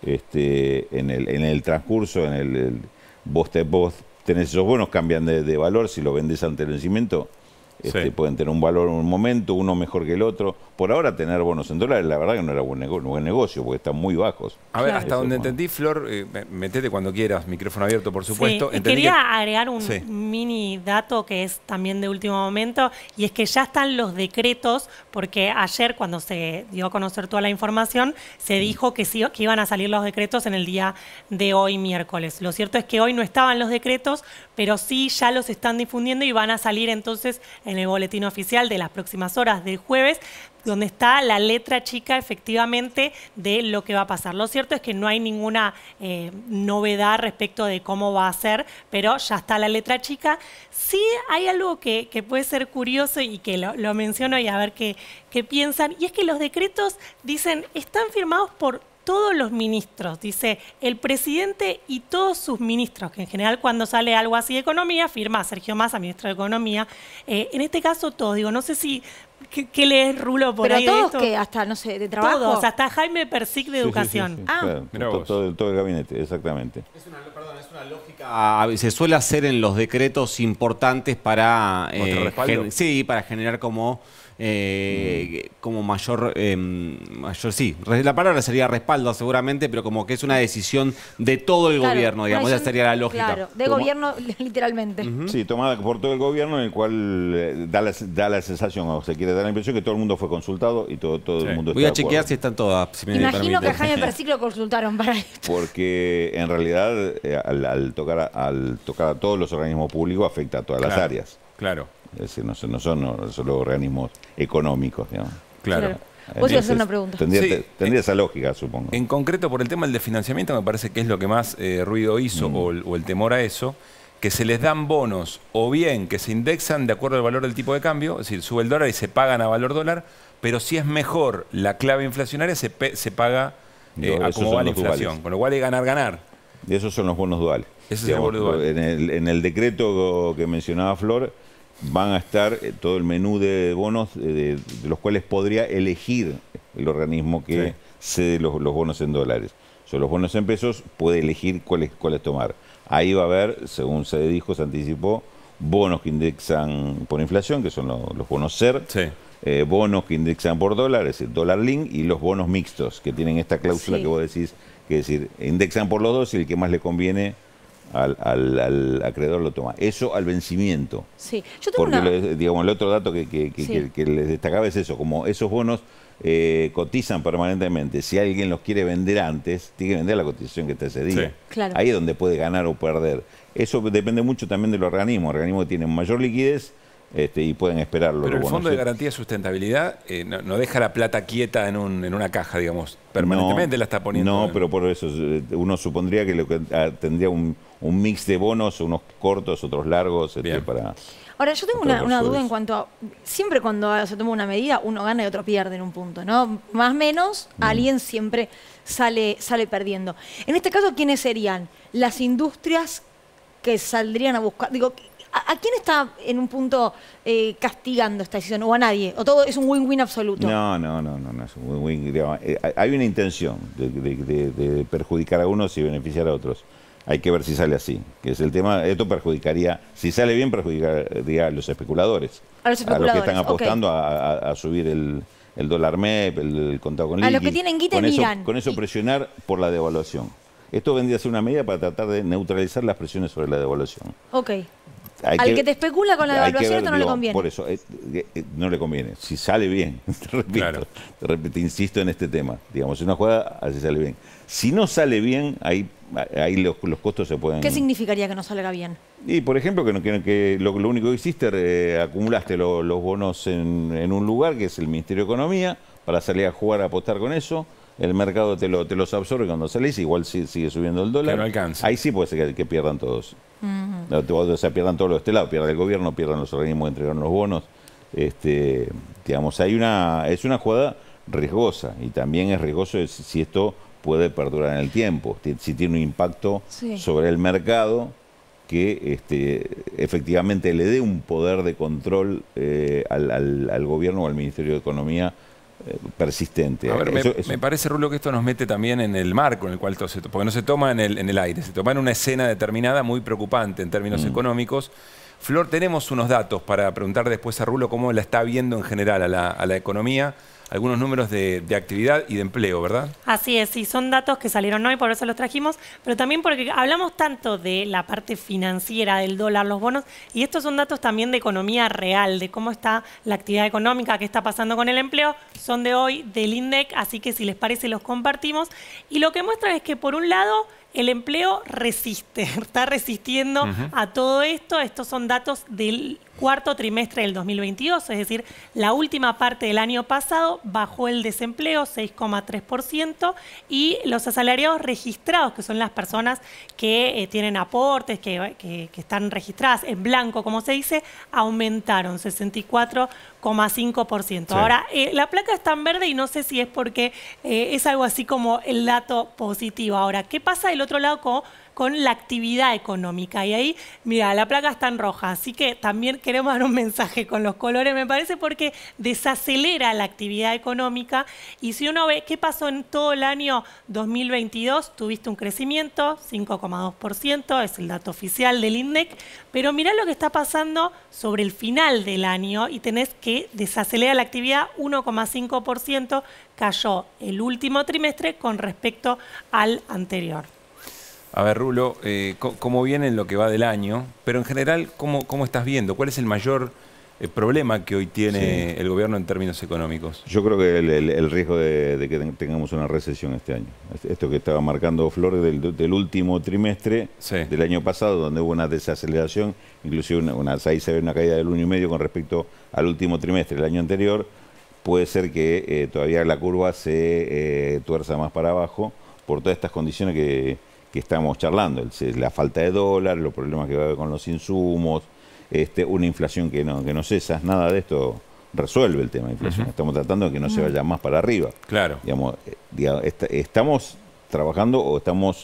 Este, en, el, en el transcurso, en el, el vos, te, vos tenés esos bonos, cambian de, de valor, si lo vendés ante el vencimiento. Este, sí. Pueden tener un valor en un momento, uno mejor que el otro. Por ahora tener bonos en dólares, la verdad que no era buen negocio, buen negocio porque están muy bajos. A ver, claro. hasta donde entendí, Flor, eh, metete cuando quieras, micrófono abierto, por supuesto. Sí, quería que... agregar un sí. mini dato que es también de último momento, y es que ya están los decretos, porque ayer cuando se dio a conocer toda la información, se dijo que, sí, que iban a salir los decretos en el día de hoy, miércoles. Lo cierto es que hoy no estaban los decretos, pero sí ya los están difundiendo y van a salir entonces en el boletín oficial de las próximas horas del jueves, donde está la letra chica efectivamente de lo que va a pasar. Lo cierto es que no hay ninguna eh, novedad respecto de cómo va a ser, pero ya está la letra chica. Sí hay algo que, que puede ser curioso y que lo, lo menciono y a ver qué, qué piensan, y es que los decretos dicen, están firmados por todos los ministros, dice el presidente y todos sus ministros, que en general cuando sale algo así de economía, firma Sergio Massa, ministro de Economía. Eh, en este caso todos, digo, no sé si, ¿qué, qué lees, Rulo, por Pero ahí todos de esto? Que hasta, no sé, de trabajo. Todos, hasta Jaime Persic de sí, Educación. Sí, sí, sí, ah, claro, todo, todo, todo el gabinete, exactamente. Es una, perdón, es una lógica, se suele hacer en los decretos importantes para, eh, gen, sí, para generar como... Eh, como mayor, eh, mayor, sí, la palabra sería respaldo seguramente, pero como que es una decisión de todo el claro, gobierno, digamos, esa sería la lógica. Claro, de Toma, gobierno literalmente. Uh-huh. Sí, tomada por todo el gobierno, en el cual eh, da, la, da la sensación, o se quiere dar la impresión que todo el mundo fue consultado y todo, todo sí. el mundo Voy está a chequear si están todas. Si me Imagino que a Jaime Persic lo consultaron para esto. Porque en realidad eh, al, al, tocar, al tocar a todos los organismos públicos afecta a todas claro, las áreas. Claro. Es decir, no son, no son solo organismos económicos, digamos. Claro. claro. Vos ibas a hacer una pregunta. Tendría, sí, tendría en, esa lógica, supongo. En concreto, por el tema del desfinanciamiento, me parece que es lo que más eh, ruido hizo, mm. o, el, o el temor a eso, que se les dan bonos, o bien que se indexan de acuerdo al valor del tipo de cambio, es decir, sube el dólar y se pagan a valor dólar, pero si es mejor la clave inflacionaria, se, pe, se paga eh, no, a como va la inflación. Duales. Con lo cual es ganar-ganar. Y esos son los bonos duales. Ese digamos, es el bono dual. En el, en el decreto que mencionaba Flor, van a estar eh, todo el menú de bonos eh, de, de los cuales podría elegir el organismo que sí. cede los, los bonos en dólares. Son los bonos en pesos, puede elegir cuáles cuáles tomar. Ahí va a haber, según se dijo, se anticipó, bonos que indexan por inflación, que son los, los bonos C E R, sí. eh, bonos que indexan por dólar, es decir, dólar link, y los bonos mixtos, que tienen esta cláusula sí. que vos decís, que es decir, indexan por los dos y el que más le conviene Al, al, al acreedor lo toma. Eso al vencimiento. Sí. Yo tengo Porque una... lo, digamos, el otro dato que, que, que, sí. que, que les destacaba es eso, como esos bonos eh, cotizan permanentemente. Si alguien los quiere vender antes, tiene que vender la cotización que está ese día. Sí. Claro. Ahí es donde puede ganar o perder. Eso depende mucho también del organismo. Organismos que tienen mayor liquidez este, y pueden esperarlo. Pero el Bueno, Fondo de Garantía de Sustentabilidad eh, no, no deja la plata quieta en, un, en una caja, digamos, permanentemente no, la está poniendo. No, en... pero por eso uno supondría que, lo que ah, tendría un, un mix de bonos, unos cortos, otros largos, este, para... Ahora, yo tengo una, una duda en cuanto a... Siempre cuando se toma una medida, uno gana y otro pierde en un punto, ¿no? Más o menos, mm. alguien siempre sale, sale perdiendo. En este caso, ¿quiénes serían? Las industrias que saldrían a buscar... Digo, ¿a, a quién está en un punto eh, castigando esta decisión? ¿O a nadie? ¿O todo es un win-win absoluto? No, no, no, no, no es un win-win. Eh, hay una intención de, de, de, de perjudicar a unos y beneficiar a otros. Hay que ver si sale así, que es el tema. Esto perjudicaría, si sale bien, perjudicaría a los especuladores. A los especuladores, a los que están apostando okay. a, a, a subir el, el dólar M E P, el, el contado con liqui. A los que tienen guita con eso, miran. Con eso presionar por la devaluación. Esto vendría a ser una medida para tratar de neutralizar las presiones sobre la devaluación. Ok. Hay Al que, que te especula con la devaluación, ver, esto no digo, le conviene. Por eso, eh, eh, no le conviene. Si sale bien, te repito, claro. te repito, insisto en este tema. Digamos, una jugada, así sale bien. Si no sale bien, ahí, ahí los, los costos se pueden... ¿Qué significaría que no salga bien? Y, por ejemplo, que, que, que lo, lo único que hiciste, eh, acumulaste lo, los bonos en, en un lugar, que es el Ministerio de Economía, para salir a jugar, a apostar con eso. El mercado te, lo, te los absorbe cuando salís, igual sigue, sigue subiendo el dólar. Que no alcanza. Ahí sí puede ser que, que pierdan todos. Uh-huh. O sea, pierdan todos los de este lado, pierda el gobierno, pierdan los organismos que entregaron los bonos. Este, digamos, hay una, es una jugada riesgosa y también es riesgoso si esto puede perdurar en el tiempo, si tiene un impacto sí. sobre el mercado que este, efectivamente le dé un poder de control eh, al, al, al gobierno o al Ministerio de Economía eh, persistente. A ver, eso, me, eso... me parece, Rulo, que esto nos mete también en el marco en el cual todo se toma, porque no se toma en el, en el aire, se toma en una escena determinada muy preocupante en términos mm. económicos. Flor, tenemos unos datos para preguntar después a Rulo cómo la está viendo en general a la, a la economía, algunos números de, de actividad y de empleo, ¿verdad? Así es, sí, son datos que salieron hoy, por eso los trajimos, pero también porque hablamos tanto de la parte financiera del dólar, los bonos, y estos son datos también de economía real, de cómo está la actividad económica, qué está pasando con el empleo, son de hoy, del INDEC, así que si les parece los compartimos. Y lo que muestran es que por un lado el empleo resiste, está resistiendo uh-huh. a todo esto. Estos son datos del cuarto trimestre del dos mil veintidós, es decir, la última parte del año pasado bajó el desempleo seis coma tres por ciento y los asalariados registrados, que son las personas que eh, tienen aportes, que, que, que están registradas en blanco, como se dice, aumentaron sesenta y cuatro coma cinco por ciento. Sí. Ahora, eh, la placa está en verde y no sé si es porque eh, es algo así como el dato positivo. Ahora, ¿qué pasa del otro lado con, con la actividad económica? Y ahí, mira, la placa está en roja, así que también queremos dar un mensaje con los colores, me parece, porque desacelera la actividad económica. Y si uno ve qué pasó en todo el año dos mil veintidós, tuviste un crecimiento, cinco coma dos por ciento, es el dato oficial del INDEC, pero mirá lo que está pasando sobre el final del año y tenés que desacelerar la actividad, uno coma cinco por ciento cayó el último trimestre con respecto al anterior. A ver, Rulo, eh, ¿cómo viene en lo que va del año? Pero en general, ¿cómo, cómo estás viendo? ¿Cuál es el mayor eh, problema que hoy tiene sí. el gobierno en términos económicos? Yo creo que el, el, el riesgo de, de que tengamos una recesión este año. Esto que estaba marcando Flor del, del último trimestre sí. del año pasado, donde hubo una desaceleración, inclusive una, una, ahí se ve una caída del uno coma cinco con respecto al último trimestre del año anterior. Puede ser que eh, todavía la curva se eh, tuerza más para abajo por todas estas condiciones que... que estamos charlando, la falta de dólar, los problemas que va a haber con los insumos, este, una inflación que no, que no cesa, nada de esto resuelve el tema de inflación. Uh-huh. Estamos tratando de que no uh-huh. se vaya más para arriba. Claro. Digamos, digamos, est estamos trabajando o estamos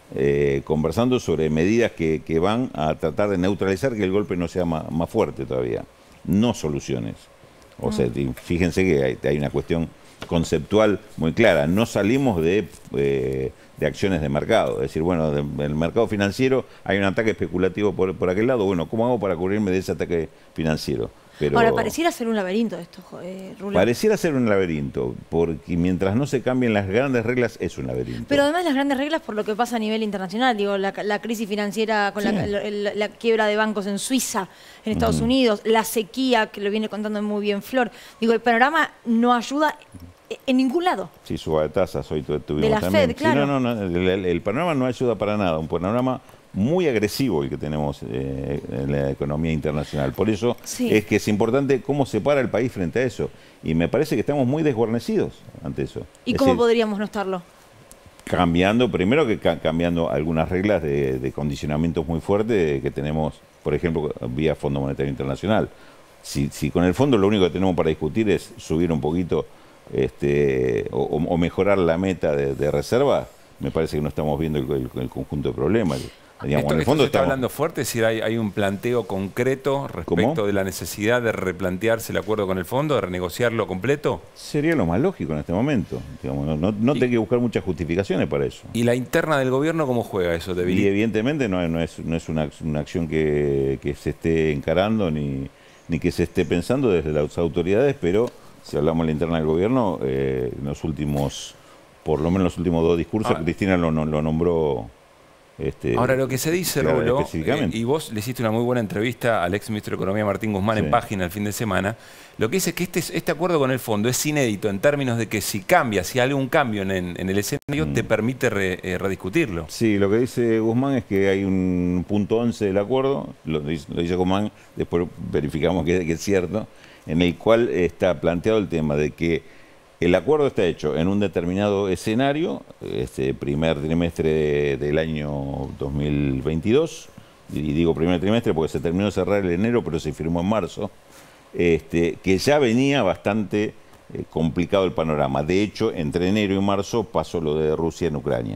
eh, conversando sobre medidas que, que van a tratar de neutralizar que el golpe no sea más, más fuerte todavía, no soluciones. O uh-huh. sea, fíjense que hay, hay una cuestión conceptual muy clara, no salimos de... Eh, de acciones de mercado, es decir, bueno, del de, mercado financiero hay un ataque especulativo por, por aquel lado, bueno, ¿cómo hago para cubrirme de ese ataque financiero? Pero ahora, pareciera ser un laberinto esto, eh, Rulo. Pareciera ser un laberinto, porque mientras no se cambien las grandes reglas, es un laberinto. Pero además las grandes reglas por lo que pasa a nivel internacional, digo, la, la crisis financiera con sí. la, la, la quiebra de bancos en Suiza, en Estados uh-huh. Unidos, la sequía, que lo viene contando muy bien Flor, digo, el panorama no ayuda en ningún lado. Sí, suba de tasas, hoy tu- tuvimos De la también. Fed, Sí, claro. no, no, no, el, el- el panorama no ayuda para nada, un panorama muy agresivo el que tenemos eh, en la economía internacional. Por eso Sí. es que es importante cómo se para el país frente a eso. Y me parece que estamos muy desguarnecidos ante eso. ¿Y Es cómo decir, podríamos no estarlo? cambiando, primero que ca- cambiando algunas reglas de, de condicionamientos muy fuertes que tenemos, por ejemplo, vía Fondo Monetario Internacional. Si, si con el fondo lo único que tenemos para discutir es subir un poquito este, o, o mejorar la meta de, de reserva, me parece que no estamos viendo el, el- el conjunto de problemas. Digamos, Esto, en el esto fondo se está estamos- hablando fuerte, es decir, hay, hay un planteo concreto respecto ¿Cómo? de la necesidad de replantearse el acuerdo con el fondo, de renegociarlo completo. Sería lo más lógico en este momento. Digamos, no no, no hay que buscar muchas justificaciones para eso. ¿Y la interna del gobierno cómo juega eso? Y ¿Debilita? evidentemente no, no es, no es una, una acción que, que se esté encarando ni, ni que se esté pensando desde las autoridades, pero si hablamos de la interna del gobierno, eh, en los últimos, por lo menos en los últimos dos discursos, Ah. Cristina lo, no- lo nombró. Este, Ahora, lo que se dice, claro, Rulo, específicamente. eh, y vos le hiciste una muy buena entrevista al ex ministro de Economía Martín Guzmán Sí. en Página el fin de semana, lo que dice es que este, este acuerdo con el fondo es inédito en términos de que si cambia, si hay algún cambio en, en el escenario, Mm. te permite re- eh, rediscutirlo. Sí, lo que dice Guzmán es que hay un punto once del acuerdo, lo dice, lo dice Guzmán, después verificamos que, que es cierto, en el cual está planteado el tema de que el acuerdo está hecho en un determinado escenario, este primer trimestre de- del año dos mil veintidós, y digo primer trimestre porque se terminó de cerrar el enero, pero se firmó en marzo, este, que ya venía bastante eh, complicado el panorama. De hecho, entre enero y marzo pasó lo de Rusia en Ucrania.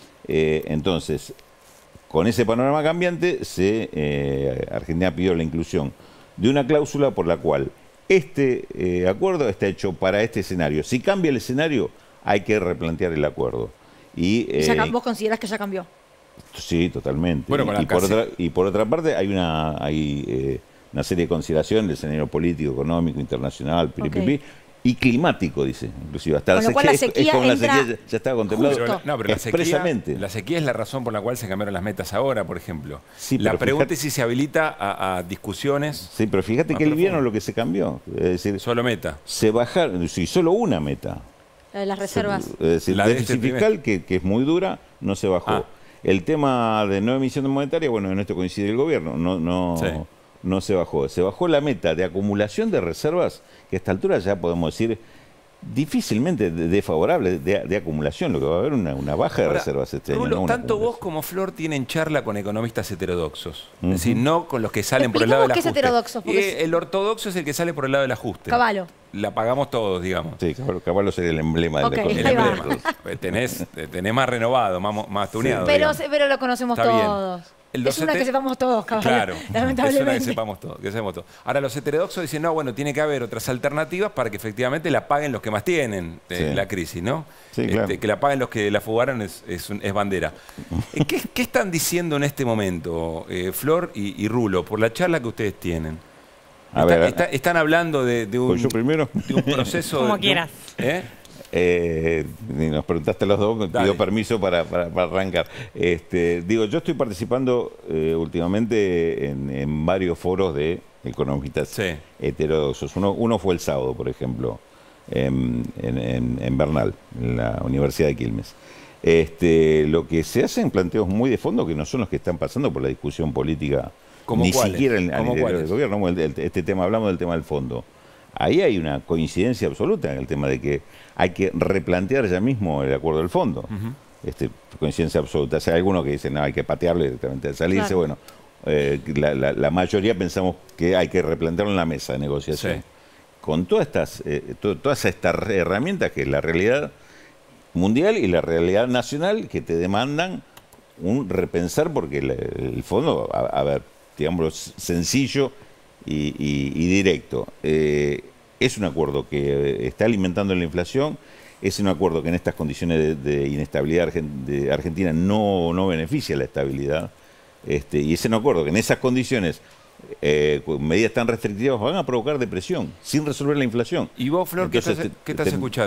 Eh, entonces, con ese panorama cambiante, se, eh, Argentina pidió la inclusión de una cláusula por la cual este eh, acuerdo está hecho para este escenario. Si cambia el escenario, hay que replantear el acuerdo. Y, Y ya eh, cam- ¿Vos considerás que ya cambió? sí, totalmente. Bueno, y, con la y por casi- otra, y por otra parte, hay una, hay, eh, una serie de consideraciones del escenario político, económico, internacional, piripipi, Ok. y climático, dice, inclusive. Hasta Con lo cual la es- es sequía como la entra sequía ya, ya estaba contemplado Pero la- no, pero la sequía, expresamente. la sequía es la razón por la cual se cambiaron las metas ahora, por ejemplo. Sí, la pero pregunta fíjate- es si se habilita a, a discusiones. Sí, pero fíjate más que liviano profundas. lo que se cambió. Es decir, Solo meta. se bajaron, sí, solo una meta. La de las reservas. Es decir, La de déficit este fiscal, que, que es muy dura, no se bajó. Ah. El tema de no emisión monetaria, bueno, en esto coincide el gobierno, no, no, Sí. no se bajó. Se bajó la meta de acumulación de reservas, que a esta altura ya podemos decir difícilmente de- desfavorable de, de acumulación, lo que va a haber una, una baja de Ahora, reservas este Rulo, año. no una tanto vos acumulación. como Flor tienen charla con economistas heterodoxos. Ujú. Es decir, no con los que salen por el lado del Explicamos qué es ajuste. heterodoxo, porque Eh, el ortodoxo es el que sale por el lado del ajuste. Caballo. La pagamos todos, digamos. Sí, Caballo, Caballo sería el emblema Ok, de la El ahí economía. va. emblema. Eh, tenés, tenés más renovado, más, más tuneado. Pero, digamos. se- pero lo conocemos Está bien. todos. El Es una docente- que sepamos todos, caballo. Claro, es una Lamentablemente. que sepamos todo, que sepamos todo. Ahora, los heterodoxos dicen, no, bueno, tiene que haber otras alternativas para que efectivamente la paguen los que más tienen eh, Sí. la crisis, ¿no? Sí, Este, claro. que la paguen los que la fugaron es, es, un- es bandera. Eh, ¿Qué, qué están diciendo en este momento, eh, Flor y, y Rulo, por la charla que ustedes tienen? A Está- ver, está- están hablando de, de un, ¿voy yo primero? de un proceso... Como de un- quieras. ¿eh? Eh, y nos preguntaste los dos, me Dale. pido permiso para, para- para arrancar. Este, digo, yo estoy participando eh, últimamente en, en varios foros de economistas Sí. heterodoxos. Uno, uno fue el sábado, por ejemplo, en, en- en- en Bernal, en la Universidad de Quilmes. Este, lo que se hacen planteos muy de fondo que no son los que están pasando por la discusión política, ¿Cómo ni cuáles? siquiera en, a ¿Cómo nivel cuáles? del gobierno. Como el- el- este tema, hablamos del tema del fondo. Ahí hay una coincidencia absoluta en el tema de que hay que replantear ya mismo el acuerdo del fondo. Ujú. este, coincidencia absoluta. O sea, hay algunos que dicen, no, hay que patearlo directamente al salirse. Claro. Bueno, eh, la, la- la mayoría pensamos que hay que replantearlo en la mesa de negociación. Sí. Con todas estas, eh, to- todas estas herramientas que es la realidad mundial y la realidad nacional que te demandan un repensar, porque el, el fondo, a, a ver, digamos, sencillo y, y- y directo. Eh, es un acuerdo que está alimentando la inflación, es un acuerdo que en estas condiciones de, de inestabilidad argen- de Argentina no, no beneficia la estabilidad, este, y es un acuerdo que en esas condiciones, eh, con medidas tan restrictivas, van a provocar depresión, sin resolver la inflación. ¿Y vos, Flor, qué Entonces, estás, te- qué estás te- escuchando?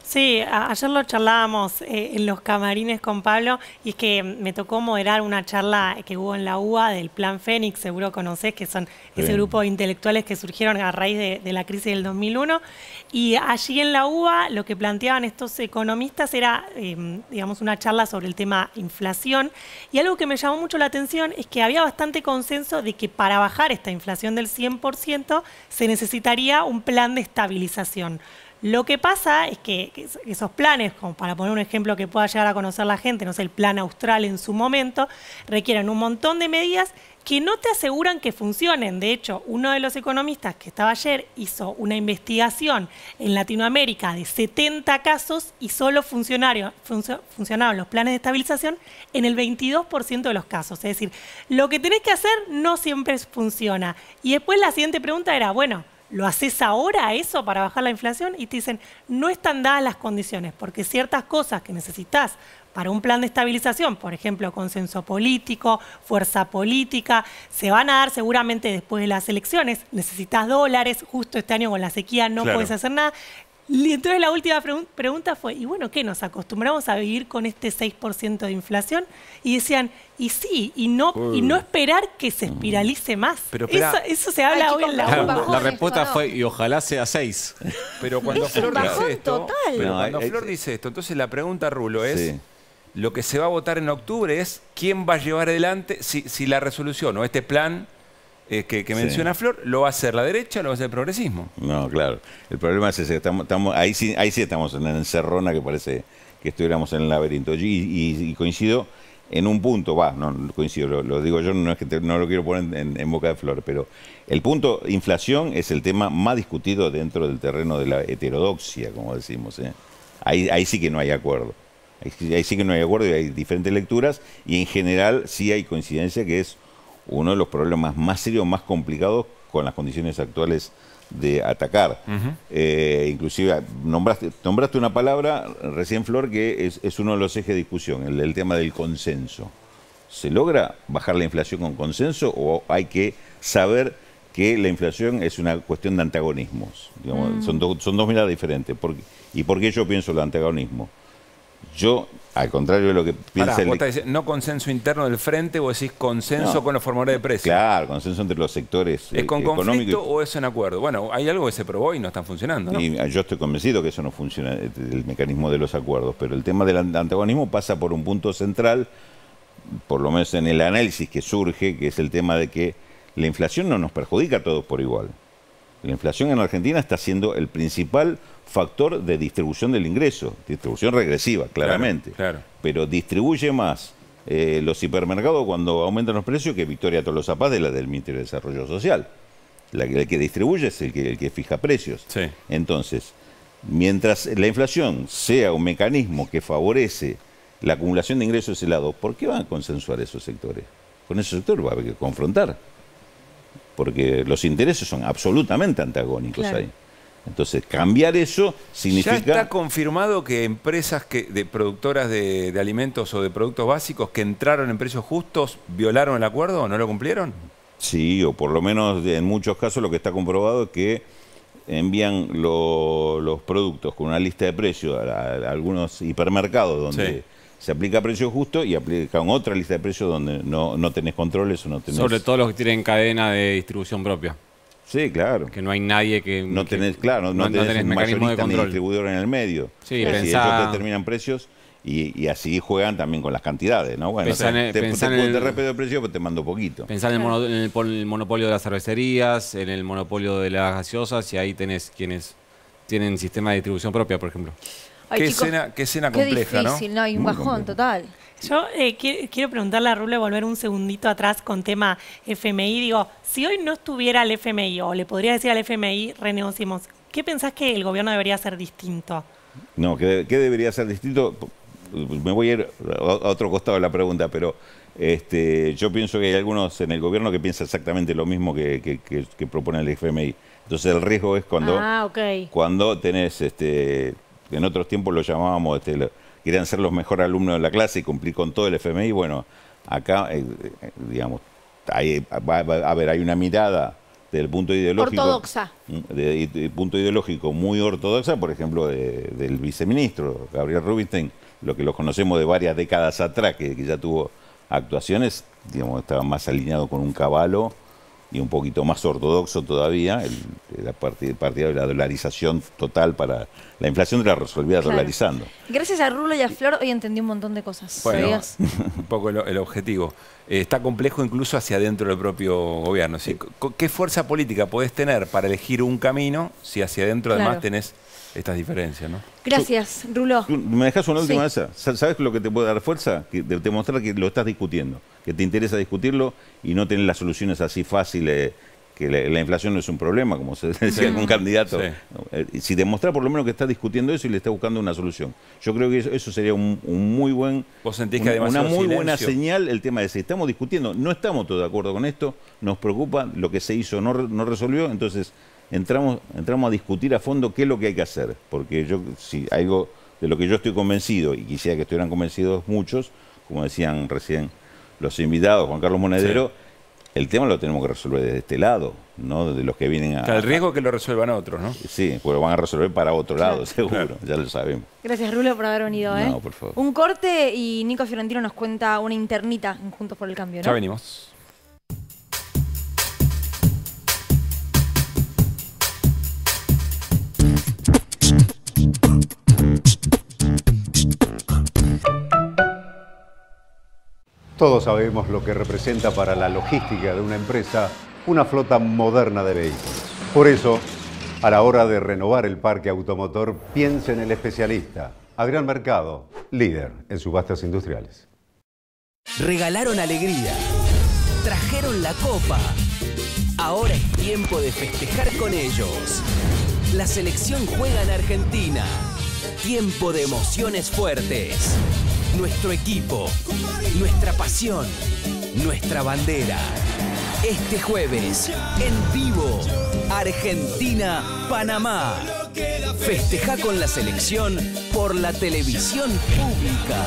Sí, a- ayer lo charlábamos eh, en los camarines con Pablo y es que me tocó moderar una charla que hubo en la U B A del Plan Fénix, seguro conocés, que son ese Sí. grupo de intelectuales que surgieron a raíz de, de la crisis del dos mil uno. Y allí en la U B A lo que planteaban estos economistas era, eh, digamos, una charla sobre el tema inflación. Y algo que me llamó mucho la atención es que había bastante consenso de que para bajar esta inflación del cien por ciento se necesitaría un plan de estabilización. Lo que pasa es que esos planes, como para poner un ejemplo que pueda llegar a conocer la gente, no sé, el plan austral en su momento, requieren un montón de medidas que no te aseguran que funcionen. De hecho, uno de los economistas que estaba ayer hizo una investigación en Latinoamérica de setenta casos y solo funcionaron, funcio- funcionaron los planes de estabilización en el veintidós por ciento de los casos. Es decir, lo que tenés que hacer no siempre funciona. Y después la siguiente pregunta era, bueno, ¿lo haces ahora eso para bajar la inflación? Y te dicen, no están dadas las condiciones, porque ciertas cosas que necesitas para un plan de estabilización, por ejemplo, consenso político, fuerza política, se van a dar seguramente después de las elecciones. Necesitas dólares, justo este año con la sequía no Claro. puedes hacer nada. Y entonces la última pregun- pregunta fue, ¿y bueno qué? ¿Nos acostumbramos a vivir con este seis por ciento de inflación? Y decían, y sí, y no, y no esperar que se espiralice más. Pero eso, espera. eso se habla Ay, hoy chicos, en la pero U B A. un bajón La esto, respuesta ¿no? fue, y ojalá sea seis. Pero cuando Es un Flor bajón dice esto, total. pero No, cuando hay- Flor dice esto, entonces la pregunta, Rulo, es Sí. lo que se va a votar en octubre es quién va a llevar adelante si, si la resolución o este plan eh, que, que Sí. menciona Flor lo va a hacer la derecha o lo va a hacer el progresismo. No, claro. El problema es ese, que estamos, estamos, ahí, sí, ahí sí estamos en la encerrona que parece que estuviéramos en el laberinto. Y, y- y coincido en un punto, va, no coincido, lo, lo digo yo, no es que te- no lo quiero poner en, en boca de Flor, pero el punto inflación es el tema más discutido dentro del terreno de la heterodoxia, como decimos. ¿eh? Ahí, ahí sí que no hay acuerdo. Ahí, sí- ahí sí que no hay acuerdo y hay diferentes lecturas y en general sí hay coincidencia que es uno de los problemas más serios, más complicados con las condiciones actuales de atacar. Eh, inclusive nombraste, nombraste una palabra recién, Flor, que es, es uno de los ejes de discusión, el, el tema del consenso. ¿Se logra bajar la inflación con consenso o hay que saber que la inflación es una cuestión de antagonismos? Digamos, Mm. son, do- son dos miradas diferentes. ¿Por qué? ¿Y por qué yo pienso el antagonismo? Yo, al contrario de lo que piensa Pará, el... vos estás diciendo, no consenso interno del frente, vos decís consenso No. con los formadores de precios. Claro, consenso entre los sectores ¿Es eh, con económicos. conflicto o es en acuerdo? Bueno, hay algo que se probó y no está funcionando, ¿no? Y yo estoy convencido que eso no funciona, el mecanismo de los acuerdos, pero el tema del antagonismo pasa por un punto central, por lo menos en el análisis que surge, que es el tema de que la inflación no nos perjudica a todos por igual. La inflación en Argentina está siendo el principal factor de distribución del ingreso, distribución regresiva, claramente, Claro. pero distribuye más eh, los hipermercados cuando aumentan los precios que Victoria Tolosa Paz de la del Ministerio de Desarrollo Social. La, que- el que distribuye es el que, el que fija precios. Sí. Entonces, mientras la inflación sea un mecanismo que favorece la acumulación de ingresos de ese lado, ¿por qué van a consensuar esos sectores? Con esos sectores va a haber que confrontar, porque los intereses son absolutamente antagónicos Claro. ahí. Entonces, cambiar eso significa... ¿Ya está confirmado que empresas que, de productoras de, de alimentos o de productos básicos que entraron en precios justos violaron el acuerdo o no lo cumplieron? Sí, o por lo menos en muchos casos lo que está comprobado es que envían lo- los productos con una lista de precios a, a algunos hipermercados donde Sí. se aplica precio justo y aplican otra lista de precios donde no, no tenés controles o no tenés... Sobre todo los que tienen cadena de distribución propia. Sí, claro. Que no hay nadie que... No que- tenés, claro, no, no tenés, un mecanismo de mayorista ni control. distribuidor en el medio. Sí, Es decir, pensá- ellos determinan precios y, y así juegan también con las cantidades, ¿no? Bueno, Pensá en el- te, pensá te, en te, el- te respeto el precio, pero te mando poquito. Pensar en el, mono- en el pol- el monopolio de las cervecerías, en el monopolio de las gaseosas, y ahí tenés quienes tienen sistema de distribución propia, por ejemplo. Ay, qué, chicos, escena, qué escena Qué compleja, difícil, ¿no? ¿no? Hay un Muy bajón compleja. total. Yo eh, qui- quiero preguntarle a Rulo, volver un segundito atrás con tema F M I. Digo, si hoy no estuviera el F M I, o le podría decir al F M I, renegociemos, ¿qué pensás que el gobierno debería hacer distinto? No, ¿qué, qué debería ser distinto? Me voy a ir a a otro costado de la pregunta, pero este, yo pienso que hay algunos en el gobierno que piensan exactamente lo mismo que, que- que- que propone el F M I. Entonces el riesgo es cuando, Ah, ok. cuando tenés, este, en otros tiempos lo llamábamos, este, lo- querían ser los mejores alumnos de la clase y cumplir con todo el F M I. Bueno, acá, eh, eh, digamos, hay, va- va- a ver, hay una mirada desde el punto ideológico. Ortodoxa. De, de, de punto ideológico muy ortodoxa, por ejemplo, de, del viceministro Gabriel Rubinstein, lo que lo conocemos de varias décadas atrás, que, que ya tuvo actuaciones, digamos, estaba más alineado con un caballo y un poquito más ortodoxo todavía, el, la partida de la dolarización total para la inflación de la resolvía Claro. dolarizando. Gracias a Rulo y a Flor hoy entendí un montón de cosas. Bueno, ¿Sabías? un poco el, el objetivo. Eh, está complejo incluso hacia adentro del propio gobierno. ¿Sí? ¿Qué fuerza política podés tener para elegir un camino si hacia adentro Claro. además tenés estas diferencias, ¿no? Gracias, Rulo. ¿Me dejas una última Sí. esa? ¿Sabes lo que te puede dar fuerza? Que de- demostrar que lo estás discutiendo, que te interesa discutirlo y no tener las soluciones así fáciles, que la, la inflación no es un problema, como se decía Sí. algún candidato. Sí. Eh, Si demostrar por lo menos que estás discutiendo eso y le estás buscando una solución. Yo creo que eso, eso sería un, un muy buen, ¿Vos sentís que una, hay una demasiado muy buena silencio? señal el tema de si estamos discutiendo, no estamos todos de acuerdo con esto, nos preocupa, lo que se hizo no, re- no resolvió, entonces entramos, entramos a discutir a fondo qué es lo que hay que hacer, porque yo, si algo de lo que yo estoy convencido, y quisiera que estuvieran convencidos muchos, como decían recién los invitados, Juan Carlos Monedero, el tema lo tenemos que resolver desde este lado, no de los que vienen a... O sea, el riesgo es que lo resuelvan otros, ¿no? Sí, pues lo van a resolver para otro lado, Claro. seguro, Claro. ya lo sabemos. Gracias, Rulo, por haber venido. ¿eh? No, por favor. Un corte y Nico Fiorentino nos cuenta una internita en Juntos por el Cambio, ¿no? Ya venimos. Todos sabemos lo que representa para la logística de una empresa una flota moderna de vehículos. Por eso, a la hora de renovar el parque automotor, piense en el especialista, Adrián Mercado, líder en subastas industriales. Regalaron alegría. Trajeron la copa. Ahora es tiempo de festejar con ellos. La selección juega en Argentina. Tiempo de emociones fuertes. Nuestro equipo, nuestra pasión, nuestra bandera. Este jueves, en vivo, Argentina-Panamá. Festeja con la selección por la televisión pública.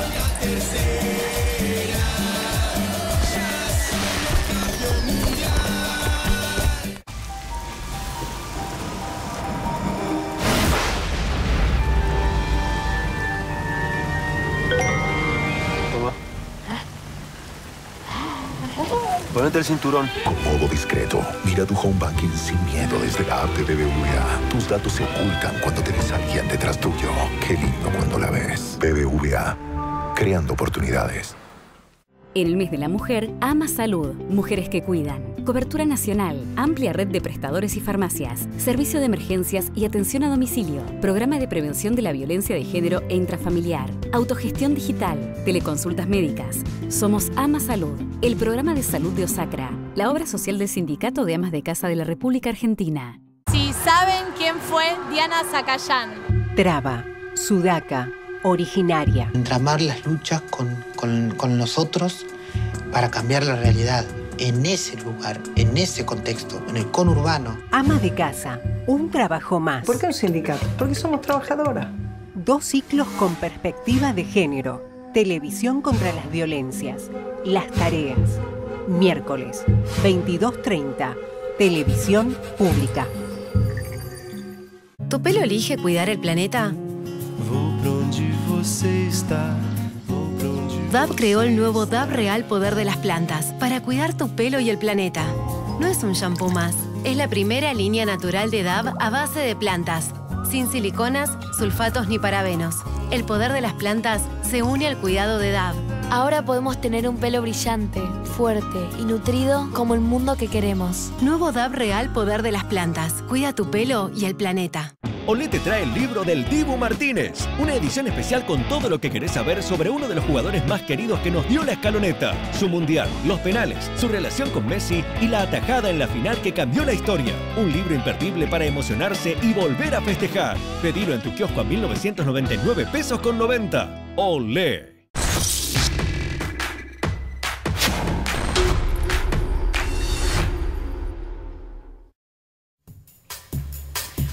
Ponete el cinturón. Con modo discreto, mira tu home banking sin miedo desde la app de B B V A. Tus datos se ocultan cuando tenés a alguien detrás tuyo. Qué lindo cuando la ves. B B V A, creando oportunidades. En el mes de la mujer, Ama Salud, Mujeres que Cuidan. Cobertura nacional, amplia red de prestadores y farmacias, servicio de emergencias y atención a domicilio, programa de prevención de la violencia de género e intrafamiliar, autogestión digital, teleconsultas médicas. Somos Ama Salud, el programa de salud de Osacra, la obra social del Sindicato de Amas de Casa de la República Argentina. Si saben quién fue Diana Zacayán. Traba, sudaca, originaria. Entramar las luchas con, con, con nosotros para cambiar la realidad en ese lugar, en ese contexto, en el conurbano. Amas de casa, un trabajo más. ¿Por qué un sindicato? Porque somos trabajadoras. Dos ciclos con perspectiva de género. Televisión contra las violencias. Las tareas. Miércoles, veintidós treinta. Televisión pública. ¿Tu pelo elige cuidar el planeta? D A B creó el nuevo D A B Real Poder de las Plantas para cuidar tu pelo y el planeta. No es un shampoo más, es la primera línea natural de D A B a base de plantas, sin siliconas, sulfatos ni parabenos. El poder de las plantas se une al cuidado de D A B. Ahora podemos tener un pelo brillante, fuerte y nutrido como el mundo que queremos. Nuevo D A B Real Poder de las Plantas. Cuida tu pelo y el planeta. Olé te trae el libro del Dibu Martínez, una edición especial con todo lo que querés saber sobre uno de los jugadores más queridos que nos dio la escaloneta, su mundial, los penales, su relación con Messi y la atajada en la final que cambió la historia. Un libro imperdible para emocionarse y volver a festejar. Pedilo en tu kiosco a mil novecientos noventa y nueve pesos con noventa. Olé.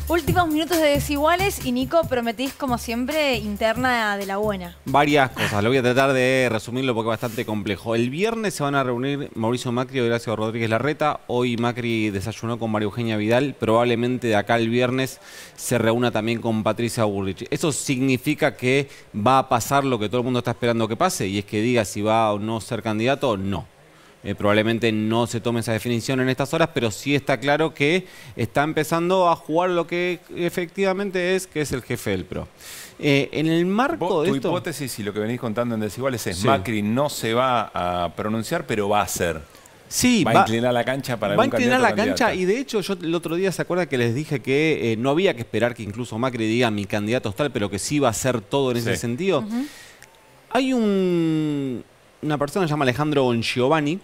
Últimos minutos de Desiguales y Nico, prometís como siempre interna de la buena. Varias cosas, lo voy a tratar de resumirlo porque es bastante complejo. El viernes se van a reunir Mauricio Macri y Horacio Rodríguez Larreta. Hoy Macri desayunó con María Eugenia Vidal. Probablemente de acá el viernes se reúna también con Patricia Bullrich. Eso significa que va a pasar lo que todo el mundo está esperando que pase, y es que diga si va o no ser candidato o no. Eh, probablemente no se tome esa definición en estas horas, pero sí está claro que está empezando a jugar lo que efectivamente es, que es el jefe del P R O. Eh, en el marco ¿Vos, de tu esto... hipótesis y lo que venís contando en Desiguales es Sí. Macri no se va a pronunciar, pero va a hacer. Sí, va, va a inclinar la cancha para Va a algún inclinar candidato la o cancha candidata. y de hecho yo el otro día se acuerda que les dije que eh, no había que esperar que incluso Macri diga mi candidato es tal, pero que sí va a hacer todo en ese Sí. sentido. Uh-huh. Hay un, una persona que se llama Alejandro Bongiovanni,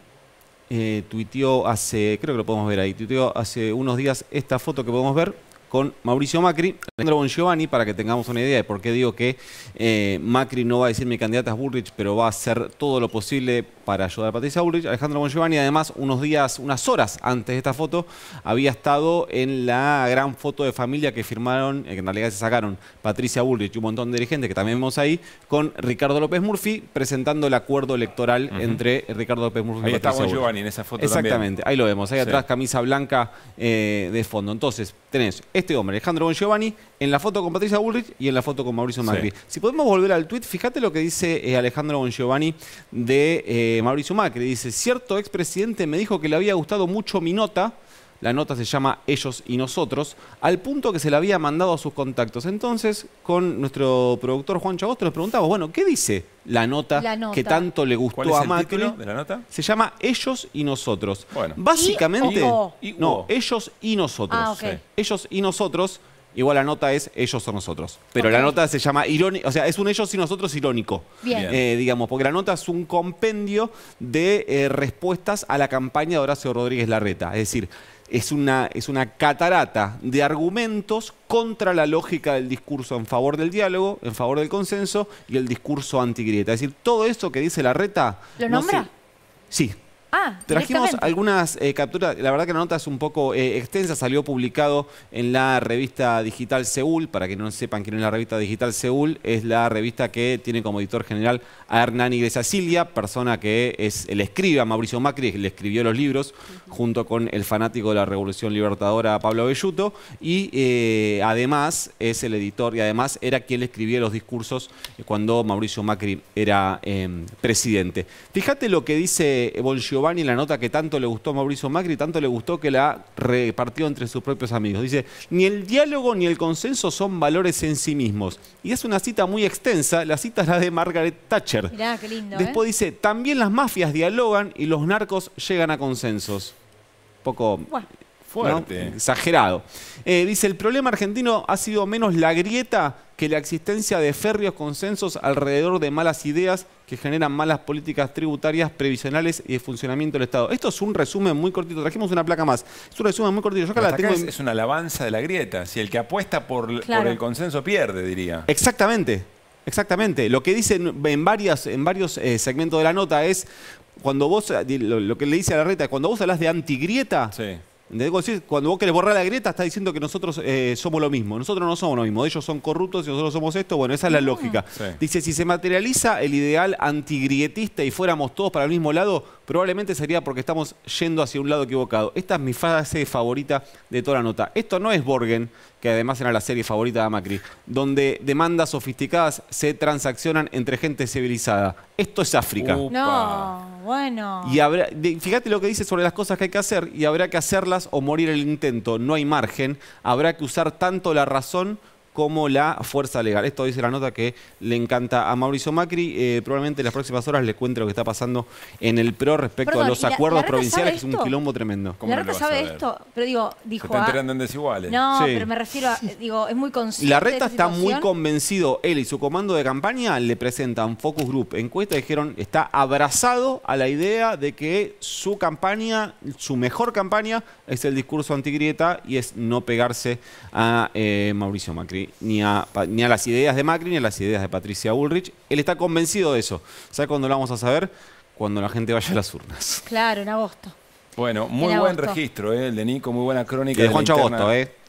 eh, tuiteó hace, creo que lo podemos ver ahí, tuiteó hace unos días esta foto que podemos ver con Mauricio Macri. Alejandro Bongiovanni, para que tengamos una idea de por qué digo que eh, Macri no va a decir mi candidata es Bullrich, pero va a hacer todo lo posible para ayudar a Patricia Bullrich. Alejandro Bongiovanni, además, unos días, unas horas antes de esta foto, había estado en la gran foto de familia que firmaron, eh, que en realidad se sacaron Patricia Bullrich y un montón de dirigentes que también vemos ahí, con Ricardo López Murphy, presentando el acuerdo electoral uh-huh. entre Ricardo López Murphy ahí y está Patricia Bullrich. Bongiovanni en esa foto. Exactamente, también. ahí lo vemos, ahí Sí. atrás camisa blanca eh, de fondo. Entonces, tenés este hombre, Alejandro Bongiovanni, en la foto con Patricia Bullrich y en la foto con Mauricio Macri. Sí. Si podemos volver al tuit, fíjate lo que dice eh, Alejandro Bongiovanni de eh, Mauricio Macri. Dice, cierto expresidente me dijo que le había gustado mucho mi nota, la nota se llama Ellos y Nosotros, al punto que se la había mandado a sus contactos. Entonces, con nuestro productor Juan Chagosto les preguntamos, bueno, ¿qué dice la nota, La nota. que tanto le gustó ¿Cuál es a el Macri? título de la nota? Se llama Ellos y Nosotros. Bueno. Básicamente, ¿Y o? ¿Y no, o? Ellos y Nosotros. Ah, ok. Sí. Ellos y Nosotros, igual la nota es Ellos o Nosotros. Pero Ok. la nota se llama irónico, o sea, es un Ellos y Nosotros irónico. Bien. Bien. Eh, digamos, porque la nota es un compendio de eh, respuestas a la campaña de Horacio Rodríguez Larreta. Es decir, es una, es una catarata de argumentos contra la lógica del discurso en favor del diálogo, en favor del consenso y el discurso antigrieta. Es decir, todo eso que dice Larreta... ¿Lo no nombra? se- Sí. Ah, Trajimos directamente. algunas eh, capturas, la verdad que la nota es un poco eh, extensa, salió publicado en la revista digital Seúl. Para que no sepan quién es la revista digital Seúl, es la revista que tiene como editor general a Hernán Iglesias Cilia, persona que es el escribe a Mauricio Macri, que le escribió los libros, uh-huh. junto con el fanático de la Revolución Libertadora Pablo Belluto, y eh, además es el editor y además era quien le escribía los discursos cuando Mauricio Macri era eh, presidente. Fíjate lo que dice Bongiovanni en la nota que tanto le gustó a Mauricio Macri, tanto le gustó que la repartió entre sus propios amigos. Dice, ni el diálogo ni el consenso son valores en sí mismos. Y es una cita muy extensa, la cita es la de Margaret Thatcher. Mirá, qué lindo, Después ¿eh? dice, también las mafias dialogan y los narcos llegan a consensos. Poco... Bueno. Fuerte. ¿no? Exagerado. Eh, dice, el problema argentino ha sido menos la grieta que la existencia de férreos consensos alrededor de malas ideas que generan malas políticas tributarias, previsionales y de funcionamiento del Estado. Esto es un resumen muy cortito. Trajimos una placa más. Es un resumen muy cortito. Yo acá Pero la hasta acá tengo es, en- es una alabanza de la grieta. Si el que apuesta por, Claro. por el consenso pierde, diría. Exactamente, exactamente. Lo que dice en, en, varias, en varios eh, segmentos de la nota es, cuando vos, lo, lo que le dice a Larreta, cuando vos hablas de antigrieta, Sí. ¿entendés? Cuando decís- cuando vos querés borrar la grieta, estás diciendo que nosotros eh, somos lo mismo. Nosotros no somos lo mismo. Ellos son corruptos y nosotros somos esto. Bueno, esa es la lógica. Sí. Dice, si se materializa el ideal antigrietista y fuéramos todos para el mismo lado, probablemente sería porque estamos yendo hacia un lado equivocado. Esta es mi frase favorita de toda la nota. Esto no es Borgen, que además era la serie favorita de Macri, donde demandas sofisticadas se transaccionan entre gente civilizada. Esto es África. Upa. No, bueno. Y habrá, de- fíjate lo que dice sobre las cosas que hay que hacer y habrá que hacerlas o morir el intento. No hay margen. Habrá que usar tanto la razón como la fuerza legal. Esto dice la nota que le encanta a Mauricio Macri. Eh, probablemente en las próximas horas les cuente lo que está pasando en el P R O respecto Perdón, a los ¿y la- acuerdos Larreta provinciales, sabe que es un esto? quilombo tremendo. ¿Cómo no ¿Larreta lo vas a sabe ver? esto? Pero digo, Se dijo... está ah, enterando en Desiguales. no, Sí. pero me refiero a... Digo, es muy consciente Larreta de está esta muy situación. convencido, él y su comando de campaña le presentan Focus Group encuesta y dijeron, está abrazado a la idea de que su campaña, su mejor campaña es el discurso antigrieta y es no pegarse a eh, Mauricio Macri, ni a, pa- ni a las ideas de Macri ni a las ideas de Patricia Bullrich. Él está convencido de eso. ¿Sabe cuándo lo vamos a saber? Cuando la gente vaya a las urnas. Claro, en agosto. Bueno, muy En buen agosto. registro, ¿eh? El de Nico, muy buena crónica. De la Juan interna Chagosto, ¿eh?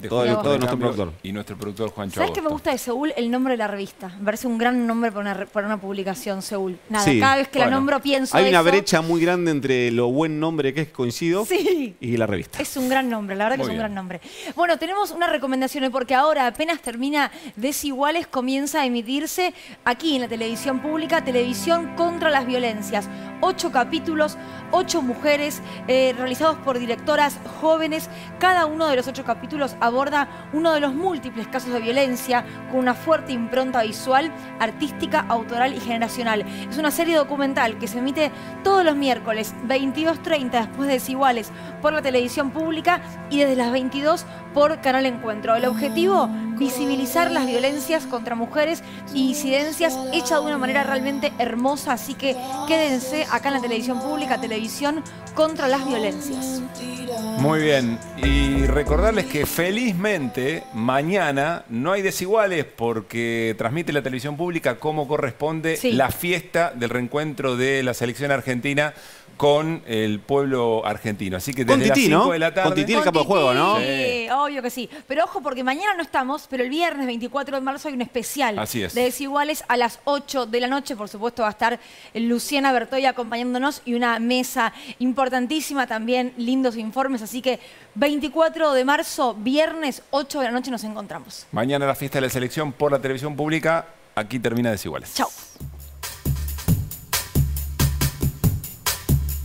de todo, Juan el, todo nuestro Cambio productor. Y nuestro productor Juancho ¿Sabes qué me Agosto. gusta de Seúl? El nombre de la revista. Me parece un gran nombre para una, para una publicación, Seúl. Nada, Sí. cada vez que Bueno, la nombro pienso Hay una eso. brecha muy grande entre lo buen nombre que es Coincido Sí. y la revista. Es un gran nombre, la verdad que Muy es un bien. gran nombre. Bueno, tenemos una recomendación porque ahora apenas termina Desiguales, comienza a emitirse aquí en la televisión pública, Televisión contra las Violencias. Ocho capítulos, ocho mujeres, eh, realizados por directoras jóvenes. Cada uno de los ocho capítulos aborda uno de los múltiples casos de violencia con una fuerte impronta visual, artística, autoral y generacional. Es una serie documental que se emite todos los miércoles, veintidós treinta después de Desiguales, por la televisión pública y desde las veintidós por Canal Encuentro. El objetivo, visibilizar las violencias contra mujeres y disidencias hecha de una manera realmente hermosa, así que quédense acá en la televisión pública, Televisión contra las Violencias. Muy bien, y recordarles que felizmente mañana no hay Desiguales porque transmite la televisión pública como corresponde Sí. la fiesta del reencuentro de la selección argentina con el pueblo argentino. Así que Con desde las Tití, cinco ¿no? de la tarde... Con Tití en el campo de juego, ¿no? Sí, obvio que sí. Pero ojo, porque mañana no estamos, pero el viernes veinticuatro de marzo hay un especial Así es. de Desiguales a las ocho de la noche. Por supuesto va a estar Luciana Bertoy acompañándonos y una mesa importantísima también, lindos informes. Así que veinticuatro de marzo, viernes, ocho de la noche nos encontramos. Mañana la fiesta de la selección por la televisión pública. Aquí termina Desiguales. Chau.